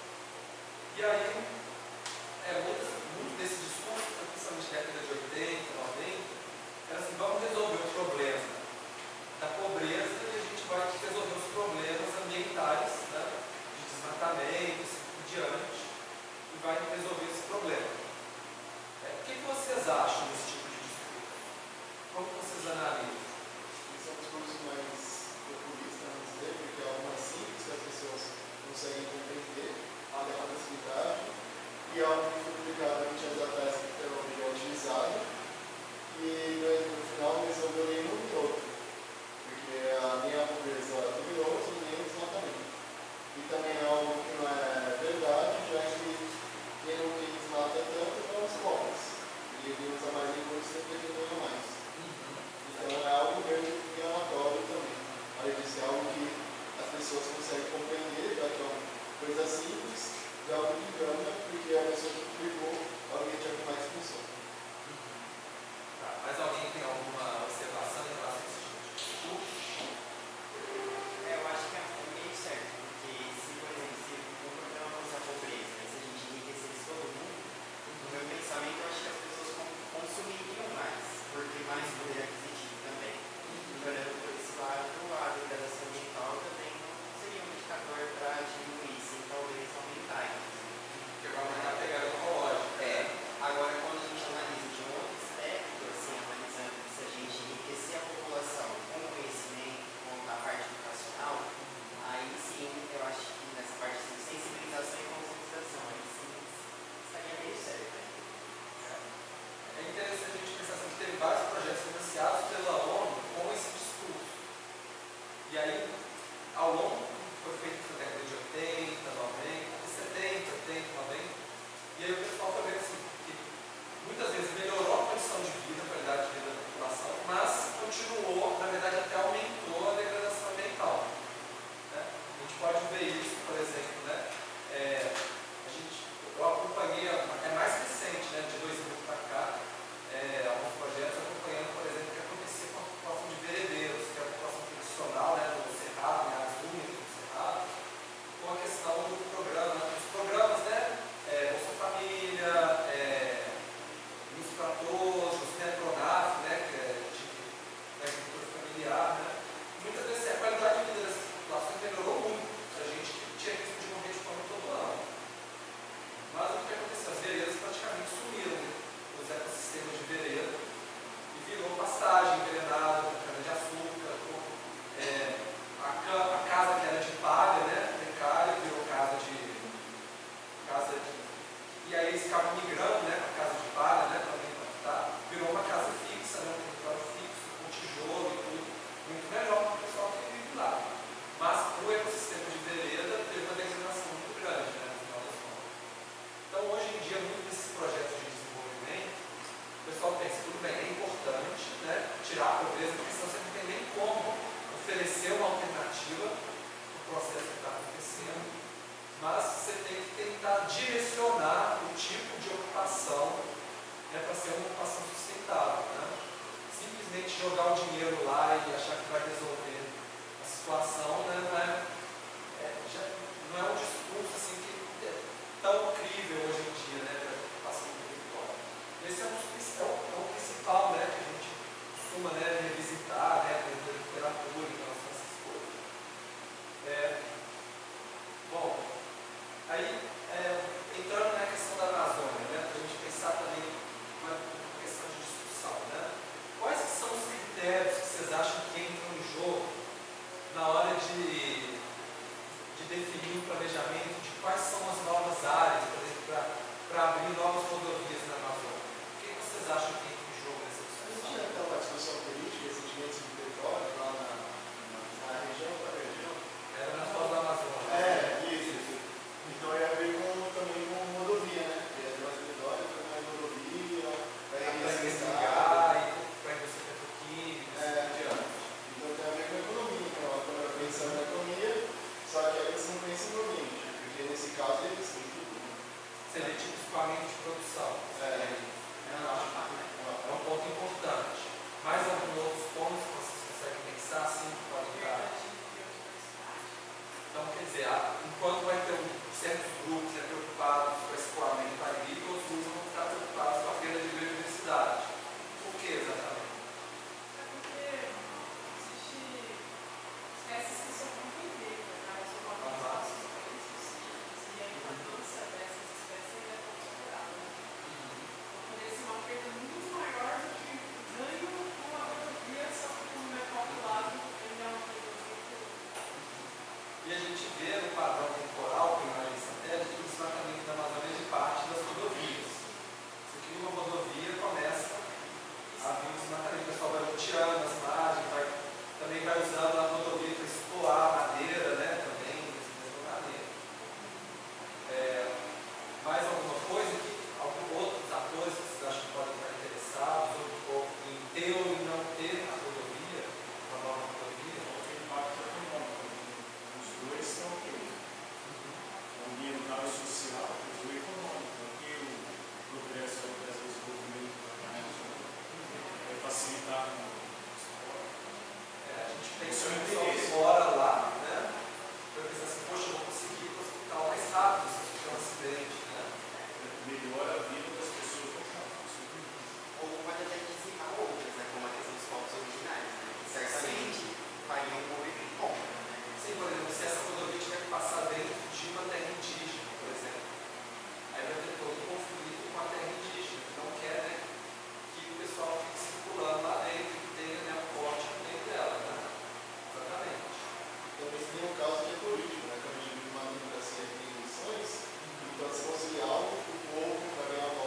E aí, muito desse discurso, principalmente na década de 80, 90, era assim, vamos resolver o problema da pobreza e a gente vai resolver os problemas ambientais, né, de desmatamento, assim por diante, e vai resolver esse problema. O que vocês acham desse tipo de discurso? Como vocês analisam? Esse é um discurso mais populista, vamos dizer, porque é algo mais simples que as pessoas conseguem compreender, algo da facilidade, e algo que foi publicado 20 anos atrás que é utilizado, e no final não resolveu nenhum nem outro, porque nem a pobreza terminou, nem o desmatamento. E também é algo que não é verdade, já que quem não desmata tanto são os pobres, e quem usa mais recursos sempre ganha mais. Então é algo meio enganatório também. Além disso, é algo que as pessoas conseguem compreender, já que é uma coisa simples, é algo que engana, porque a pessoa isso, por exemplo, né? Eu acompanhei, é mais recente, né, de 2000 para cá, alguns projetos acompanhando, por exemplo, o que acontecia com a população de veredeiros, que é a população tradicional, né, do Cerrado, em áreas úmidas do Cerrado, com a questão do programa, dos programas, né, Bolsa Família, Luz para Todos, né, Pronaf, né, que é de agricultura familiar, né. Muitas vezes a qualidade de vida dessas populações melhorou muito. A gente tinha risco de morrer de fome todo ano. Mas o que aconteceu? As veredas praticamente sumiram, né? Os ecossistemas de vereda, e virou pastagem envenenada, cana-de-açúcar, a casa que era de palha, né, precária, virou casa de. E aí eles ficavam migrando, né, para casa de palha, né, para impactar, virou uma casa fixa, né, um território fixo, com tijolo e tudo, muito melhor para o pessoal que vive lá. Mas o ecossistema de vereda teve uma degradação muito grande, né, no final das contas. Então, hoje em dia, muitos desses projetos de desenvolvimento, o pessoal pensa, tudo bem, é importante, né, tirar a pobreza, porque senão você não tem nem como oferecer uma alternativa para o processo que está acontecendo, mas você tem que tentar direcionar o tipo de ocupação, né, para ser uma ocupação sustentável. Né? Simplesmente jogar o dinheiro lá e achar que vai resolver a situação, né, não é um discurso assim, que é tão crível hoje em dia, né, para a ocupação do território. Esse é o principal, né, que a gente costuma, né, revisitar, né, dentro da literatura em relação a essas coisas. Bom, aí, entrando na questão da Amazônia, né, para a gente pensar também uma questão de discussão, né? Quais são os critérios que vocês acham que entram em jogo na hora de definir o planejamento de quais são as novas áreas, por exemplo, para abrir novas rodovias na Amazônia? O que vocês acham que entra em jogo nessa discussão? Não tinha até uma discussão política recentemente sobre petróleo lá na região, Era na foz da Amazônia. Isso. Então ia ver também com rodovia, né? Ia ter mais petróleo, ter mais rodovia, para investigar e para a indústria petroquímica, Então tem a ver com a economia. Então, quando eu pensando na economia, só que eles não pensam no ambiente, porque nesse caso eles têm tudo. Seria tipo escoamento de produção. É um ponto importante. Mais alguns outros pontos que vocês conseguem pensar, assim, que podem dar? Então, quer dizer, enquanto vai ter certos grupos preocupados com o escoamento agrícola, outros grupos vão ficar preocupados com a perda de biodiversidade. Por que exatamente? É porque existe espécies que só vão vender, né? Só vão passar os países e a importância dessas espécies ainda é pouco explorada. Então, poderia ser uma perda muito maior do que o ganho com a rodovia, só que como é calculado, ainda é uma rodovia. E a gente vê no padrão temporal, com imagem satélite, que o desmatamento da Amazônia é de parte das rodovias. Se cria uma rodovia, começa a vir o desmatamento. O pessoal vai loteando as margens, também vai usando a rodovia para explorar a madeira, né, também, dessa mesma maneira. Mais alguma coisa que outros atores que vocês acham que podem estar interessados, ou em ter ou em não ter a rodovia, uma nova rodovia? O impacto econômico. Os dois são o ambiental e social, mas o econômico, porque o progresso do desenvolvimento vai facilitar o transporte. A gente tem que pessoal que mora lá, né? Para pensar assim, poxa, eu vou conseguir ir para o hospital mais rápido se tiver um acidente, né? Melhora a vida das pessoas no campo. Ou pode até dizimar outras, né? Como a questão dos povos originários, né? Que certamente fariam um movimento contra, né? Sim, por exemplo, se essa rodovia tiver que passar dentro de uma terra indígena, por exemplo, aí vai ter todo um conflito com a terra indígena, que não quer, né, que o pessoal fique circulando lá dentro e que tenha, né, um corte no meio dela, né? Exatamente. Também tem um caso que é político, né? Quando a gente vive uma democracia de eleições, então se fosse algo que o povo vai ganhar voto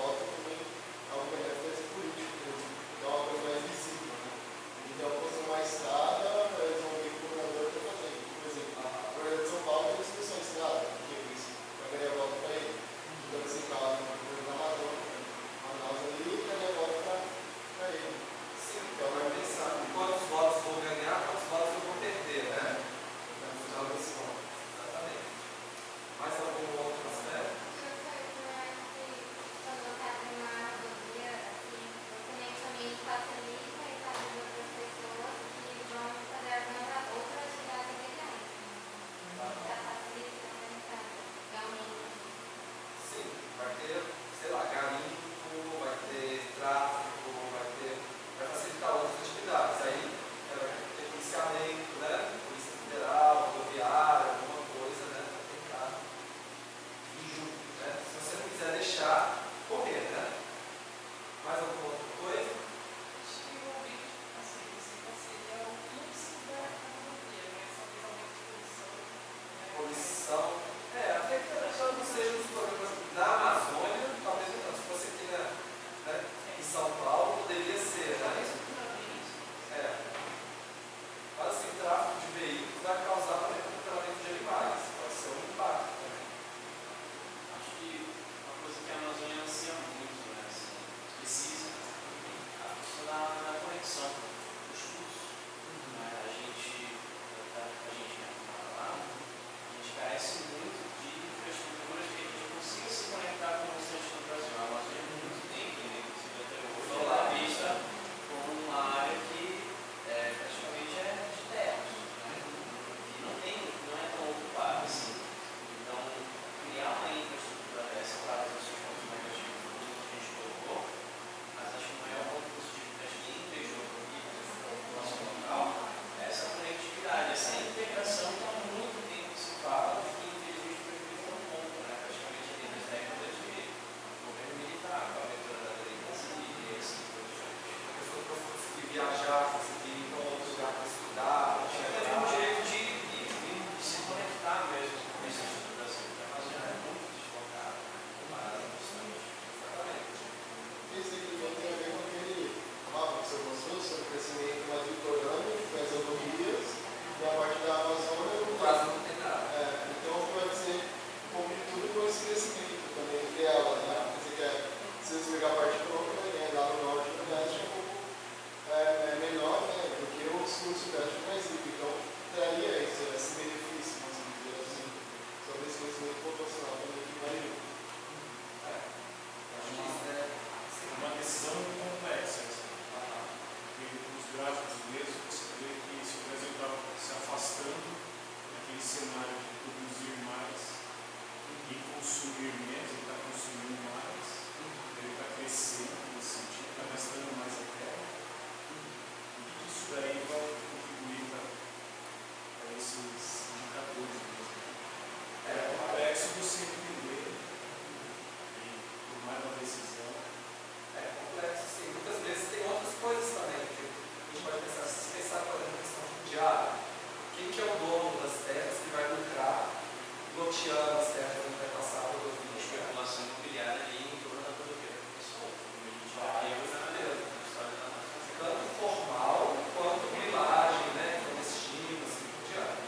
ter, sei lá, garimpo, vai ter tráfico, vai facilitar outras atividades. Aí vai ter policiamento, né? Polícia Federal, rodoviária, alguma coisa, né? Para tentar ir junto, né? Se você não quiser deixar correr, né? Mais alguma outra coisa? Acho que o objetivo, assim, seria o fluxo da rodovia, mas talvez aumento de poluição. Poluição. Até que talvez não seja os problemas da Amazônia, talvez não. Se fosse aqui em São Paulo, poderia ser, né? Talvez futuramente. Mas assim, o tráfego de veículos vai causar também comportamento de animais. Pode ser um impacto também. Acho que uma coisa que a Amazônia anseia muito, né? Assim, precisa, a questão da conexão, dos fluxos. Né? A gente mora lá, a gente carece muito de infraestruturas que a gente consiga se conectar com o restante do Brasil. A Amazônia é muito tempo, inclusive até hoje, ela é vista como uma área que praticamente é de terras, né? Que não é tão ocupada assim. Então, criar uma infraestrutura dessa, claro, os seus pontos negativos, como a gente colocou, mas acho que o maior ponto positivo que a gente entregou aqui na população local é essa conectividade, essa integração que há muito tempo se fala e que infelizmente foi feita um ponto, né? Praticamente ali nas décadas de governo militar, com a abertura da lei da Brasília e assim por diante. A pessoa não conseguir viajar, conseguir ir para outro lugar para estudar, para Acho que é trabalhar. um jeito de se conectar mesmo com o restante do Brasil, porque a Amazônia é muito deslocada, comparada ao restante. Exatamente. Isso aqui também tem a ver com aquele mapa que você mostrou sobre o crescimento mais litorâneo, com as rodovias, e a parte da Amazônia Quase não tem nada. então pode ser um pouco de tudo com esse crescimento também entre elas, né? Você quer, se você pegar a parte própria, né? Lá no norte e no leste é um pouco menor, né? Porque o sul e o sudeste é mais rico, então traria esse benefício, vamos dizer assim, sobre esse crescimento populacional também que vai junto. Acho que isso É uma decisão muito complexa. Porque nos gráficos mesmo você vê que se o Brasil está se afastando daquele cenário de produzir mais e consumir menos, ele está consumindo mais, ele está crescendo nesse sentido, está gastando mais a terra. E isso daí vai contribuir para esses indicadores mesmo. É complexo você entender e tomar uma decisão. é complexo, sim. Muitas vezes tem outras coisas também que a gente pode pensar. Se pensar, por exemplo, na questão fundiária, quem que é o dono das terras que vai lucrar loteando as terras onde vai passar a rodovia? Especulação imobiliária ali em torno da rodovia da pessoa, como a gente já viu na história da nossa Tanto formal quanto grilagem, né? Clandestino, assim por diante.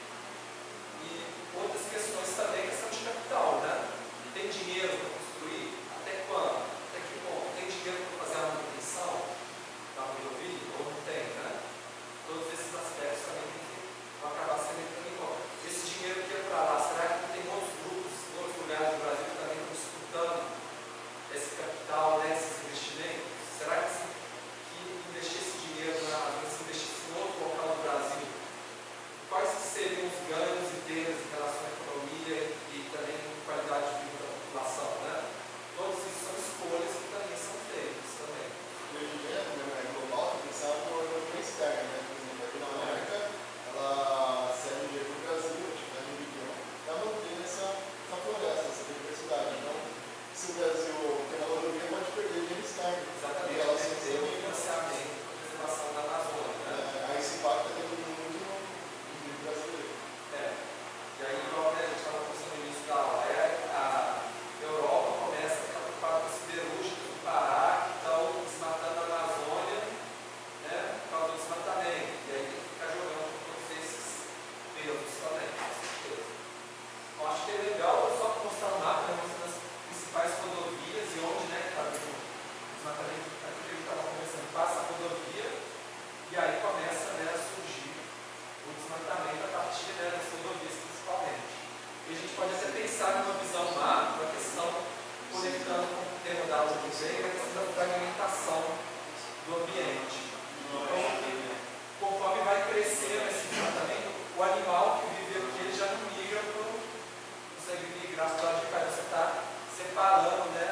E outras questões também, questão de capital, né? Tem dinheiro para construir? Até quando? Até que ponto? Tem dinheiro para fazer a manutenção da rodovia? Ou não tem, né? Todos esses aspectos também vão acabar sendo entrando em conta. Esse dinheiro que é para lá, será que não tem outros grupos, outros lugares do Brasil que também estão disputando esse capital, né, esses investimentos? Será que investir esse dinheiro na Amazônia, se investisse em outro local do Brasil, quais seriam os ganhos e perdas em relação à economia e também qualidade de vida da população, né? Todos isso são escolhas que também são feitas também. Hoje em dia, né, global, tem que pensar no economia externa, né? Por exemplo, a Dinamarca, ela serve dinheiro para o Brasil, a atividade de região, para manter essa floresta, essa diversidade. Então, se o Brasil tem uma rodovia, pode perder dinheiro externo. Exatamente, E ela tem se que ter um financiamento para a preservação da Amazônia, né? aí esse impacto é muito no brasileiro. E aí, igual a gente estava conversando no início da aula, a Europa começa a ficar preocupada com os siderúrgicos do Pará, que estão desmatando a Amazônia, né, por causa do desmatamento. E aí tem que ficar jogando com todos esses pesos também, com certeza. Eu acho que é legal só mostrar um mapa, né, mostrando as principais rodovias e onde, né, está o desmatamento, aquilo que a gente estava conversando, passa a rodovia, e aí começa, né, a surgir o desmatamento a partir, né, das rodovias principalmente. E a gente pode até pensar numa visão macro, a questão conectando com o tema da aula que vem, a questão da fragmentação do ambiente. Então, conforme vai crescendo esse desmatamento, o animal que viveu aqui ele já não migra, consegue migrar para o lado de cá. Você está separando, né,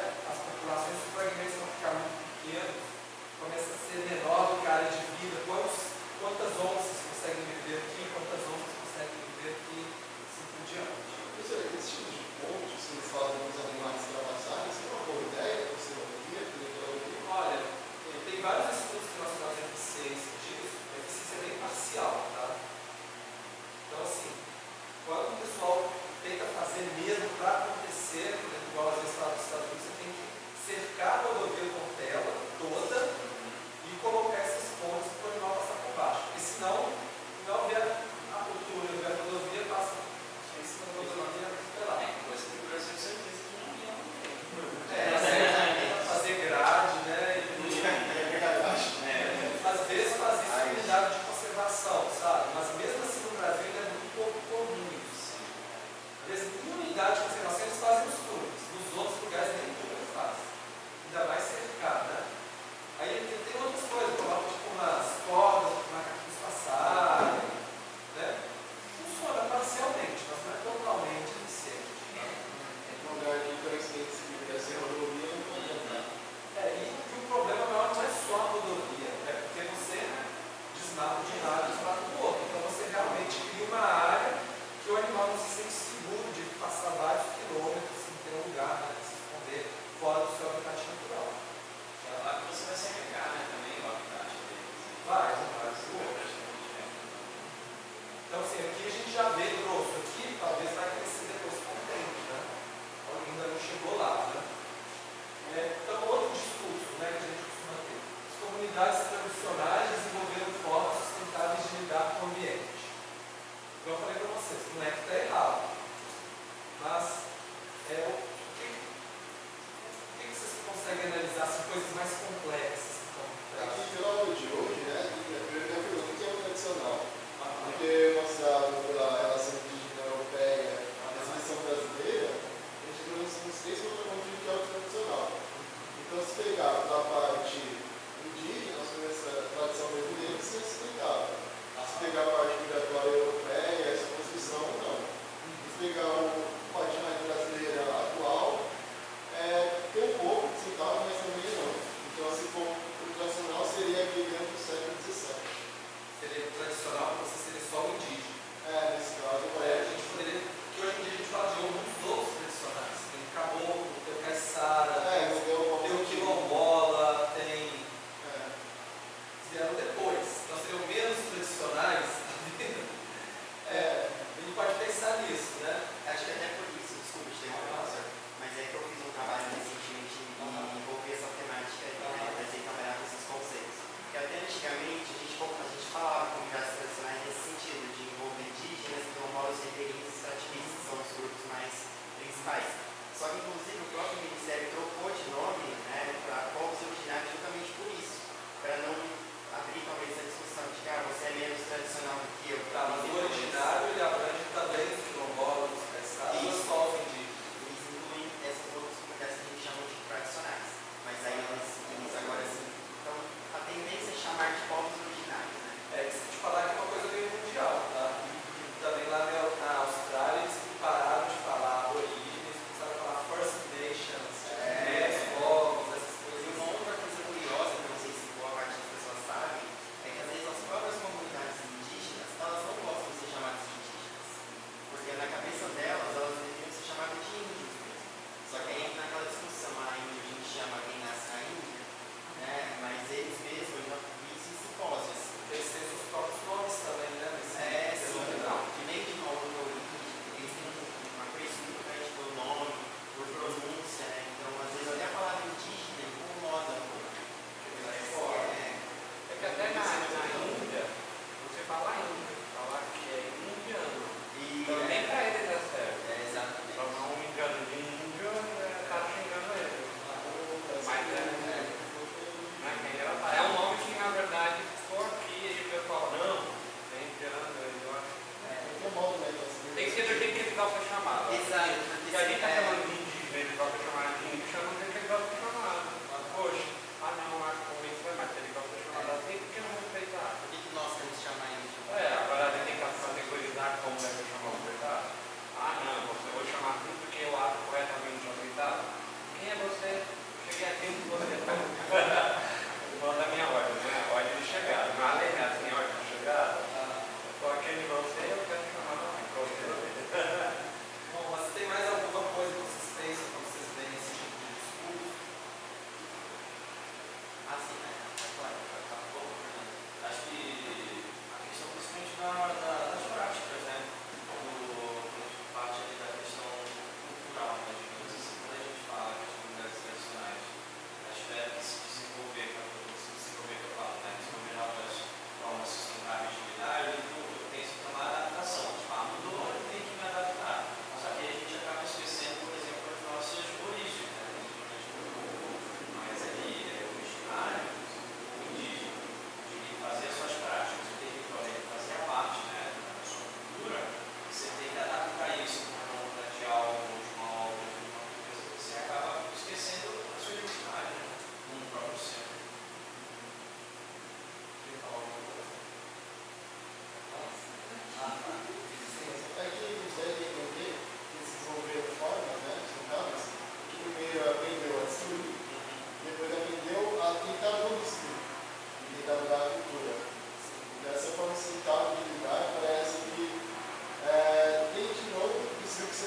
comunidade de conservação eles fazem os túneis, nos outros lugares nem túnel fazem, ainda mais cercado, né? Aí tem outras coisas, coloca tipo umas cordas para os macaquinhos passarem, né? Funciona parcialmente, mas não é totalmente eficiente. Né? Tem um lugar aqui, por exemplo, se quiser ser rodovia, não pode andar. E o problema maior não é só a rodovia, é porque você desmata de um lado e desmata do outro. Então você realmente cria uma área que o animal não se sente seguro de passar vários quilômetros sem ter um lugar, né, de se esconder fora do seu habitat natural. É lá que você vai se agregar, né? Também o habitat deles. Vai. Então assim, aqui a gente já vê grosso, aqui talvez vai crescer depois com o tempo, né? Ainda não chegou lá, né? Então outro discurso, né, que a gente costuma ter. As comunidades tradicionais desenvolveram formas sustentáveis de lidar com o ambiente. Como eu falei para vocês, não é que está errado, mas o que vocês conseguem analisar assim, coisas mais complexas que estão por trás? Aqui pela aula de hoje, né, a primeira pergunta, o que é o tradicional? Porque mostrado pela relação indígena europeia e a seleção brasileira, a gente trouxe uns 3 contrapontos de que é o tradicional. Então, se pegar da parte indígena, nós temos essa tradição brasileira que se explicava. Se pegar a parte migratória europeia, essa construção, não. Se pegar o patinagem brasileira atual, tem um pouco de sintal, mas também não. Então, se for o tradicional, seria aquele dentro do século XVII. Seria tradicional, você seria só o indígena. Nesse caso, A gente poderia, que hoje em dia a gente fala de alguns outros tradicionais. Tem o caboclo, tem o caiçara, tem o quilombola, tem. Vieram depois. Então seriam menos tradicionais. A gente pode pensar nisso, né? Acho que até por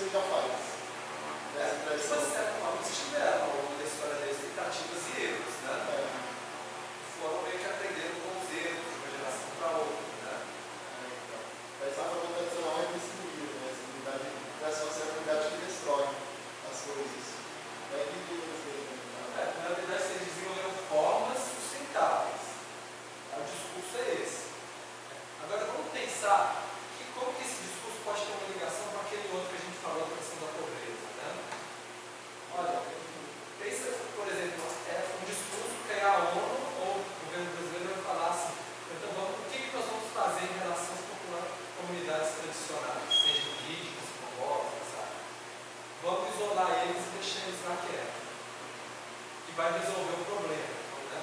você já faz. Dessa Mas, de tradição. certa forma, eles tiveram ao longo da história deles tentativas e erros, né? Foram meio que aprendendo com os erros de uma geração para outra, né? Mas a forma tradicional é destruir, né? Essa unidade de criação é a unidade que destrói as coisas. É que Na verdade, eles desenvolveram formas sustentáveis. O discurso é esse. Agora, vamos pensar como que esse discurso pode ter uma ligação com aquele outro que a gente falou, a questão da pobreza, né? Olha, pensa, por exemplo, um discurso que a ONU ou o governo brasileiro vai falar assim, então o que nós vamos fazer em relação às comunidades tradicionais, sejam indígenas, povos, sabe? Vamos isolar eles e deixar eles lá quietos. Que vai resolver o problema. Né?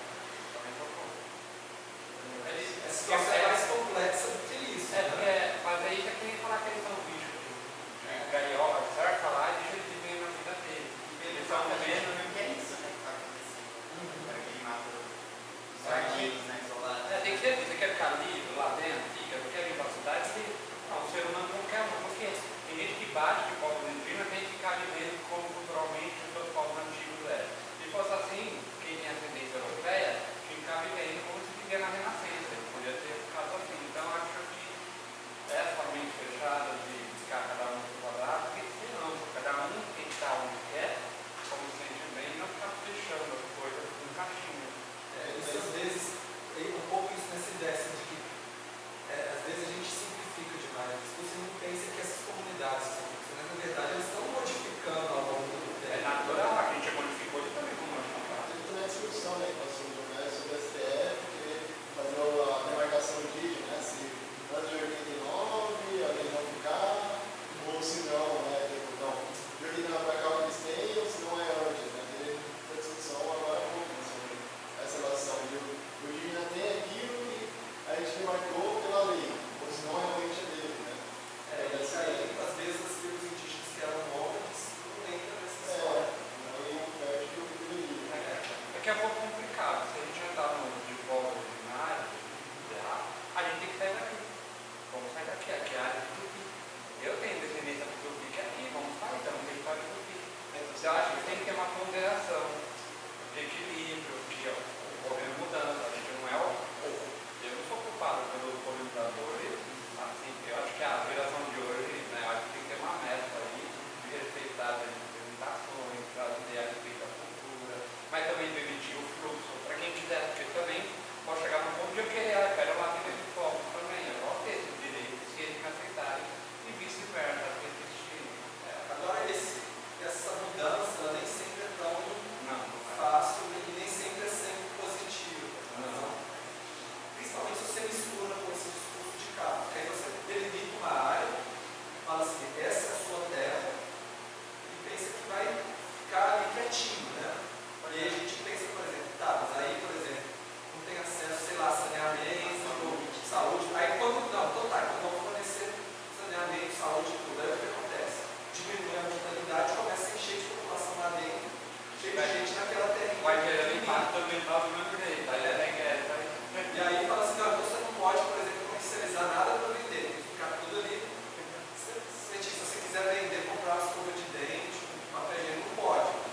A situação é mais complexa do que isso. Mas aí já queria falar que eles são bichos de gaiola, certo? Lá e deixa eles viver na vida deles. Eles estão comendo. Que é isso, né, que está acontecendo. Para que ele mata os arquivos, né, isolados. Tem que ser, você quer ficar livre lá dentro, não quer vir para a cidade, o ser humano não quer, porque tem gente que bate de povos indígenas, tem que ficar vivendo como culturalmente os seus povos antigos eram. Se fosse assim, quem tem ascendência europeia, tinha que ficar vivendo como se vivia na Renascença, ele podia ter ficado assim. Então acho que essa mente fechada de ficar cada um no quadrado, tem que ser não, cada um tem que estar onde quer, como se sente bem, e não ficar fechando as coisas no caixinho. Isso às vezes, um pouco isso nessa ideia assim, de que às vezes a gente simplifica demais. Você não pensa que essas comunidades são funcionais, na verdade elas estão modificando ao longo do tempo. É natural, a gente modificou, ele também vamos modificar. Teve também a discussão, né, que passou sobre o STF, querer fazer a demarcação indígena, né, se antes de 89 a lei não ficar, ou se não, né, tipo, não, de 89 para cá eles têm, ou se não é antes, né, teve a discussão agora há pouco sobre essa relação. E o indígena tem aquilo que a gente demarcou pela lei, ou se não realmente é dele, né. Isso aí, às vezes, as tribos indígenas que eram nômades não entram nessa história. Aí perde o que deveria. É que é um pouco complicado. Se a gente andar no de volta originária, a gente tem que sair daqui. Vamos sair daqui, aqui é a área de Tupi. Eu tenho descendência do Tupi que é aqui, vamos sair, então tem história de Tupi. Então eu acho que tem que ter uma ponderação, de equilíbrio, que o governo mudando, a gente não é o povo. Eu não sou culpado pelos colonizadores, assim, eu acho que a geração de hoje, né, eu acho que tem que ter uma meta aí de respeitar as representações, trazer a respeito da cultura, mas também permitir o fluxo para quem quiser, porque também pode chegar num ponto de eu quero lá viver de povo também, eu posso ter esse direito, se eles me aceitarem, e vice-versa, às vezes existir. Agora, essa mudança ela nem sempre é tão Não, fácil e nem sempre é sempre positiva. não. Principalmente se você mistura com esse discurso de cá. Porque aí você delimita uma área, fala assim, essa é a sua terra, e pensa que vai ficar ali quietinho, né? E aí a gente pensa, por exemplo, tá, mas aí, por exemplo, não tem acesso, sei lá, saneamento, saúde. Aí quando, não, então tá, então vamos fornecer saneamento, saúde e tudo. Aí o que acontece? Diminui a mortalidade, começa a encher de população lá dentro, cheio de gente naquela terra. Vai gerando impacto ambiental do mesmo jeito, aí é guerra. E aí fala assim, não, você não pode, por exemplo, comercializar nada para vender, tem que ficar tudo ali. Se você quiser vender, comprar uma escova de dente, um papel higiênico, não pode.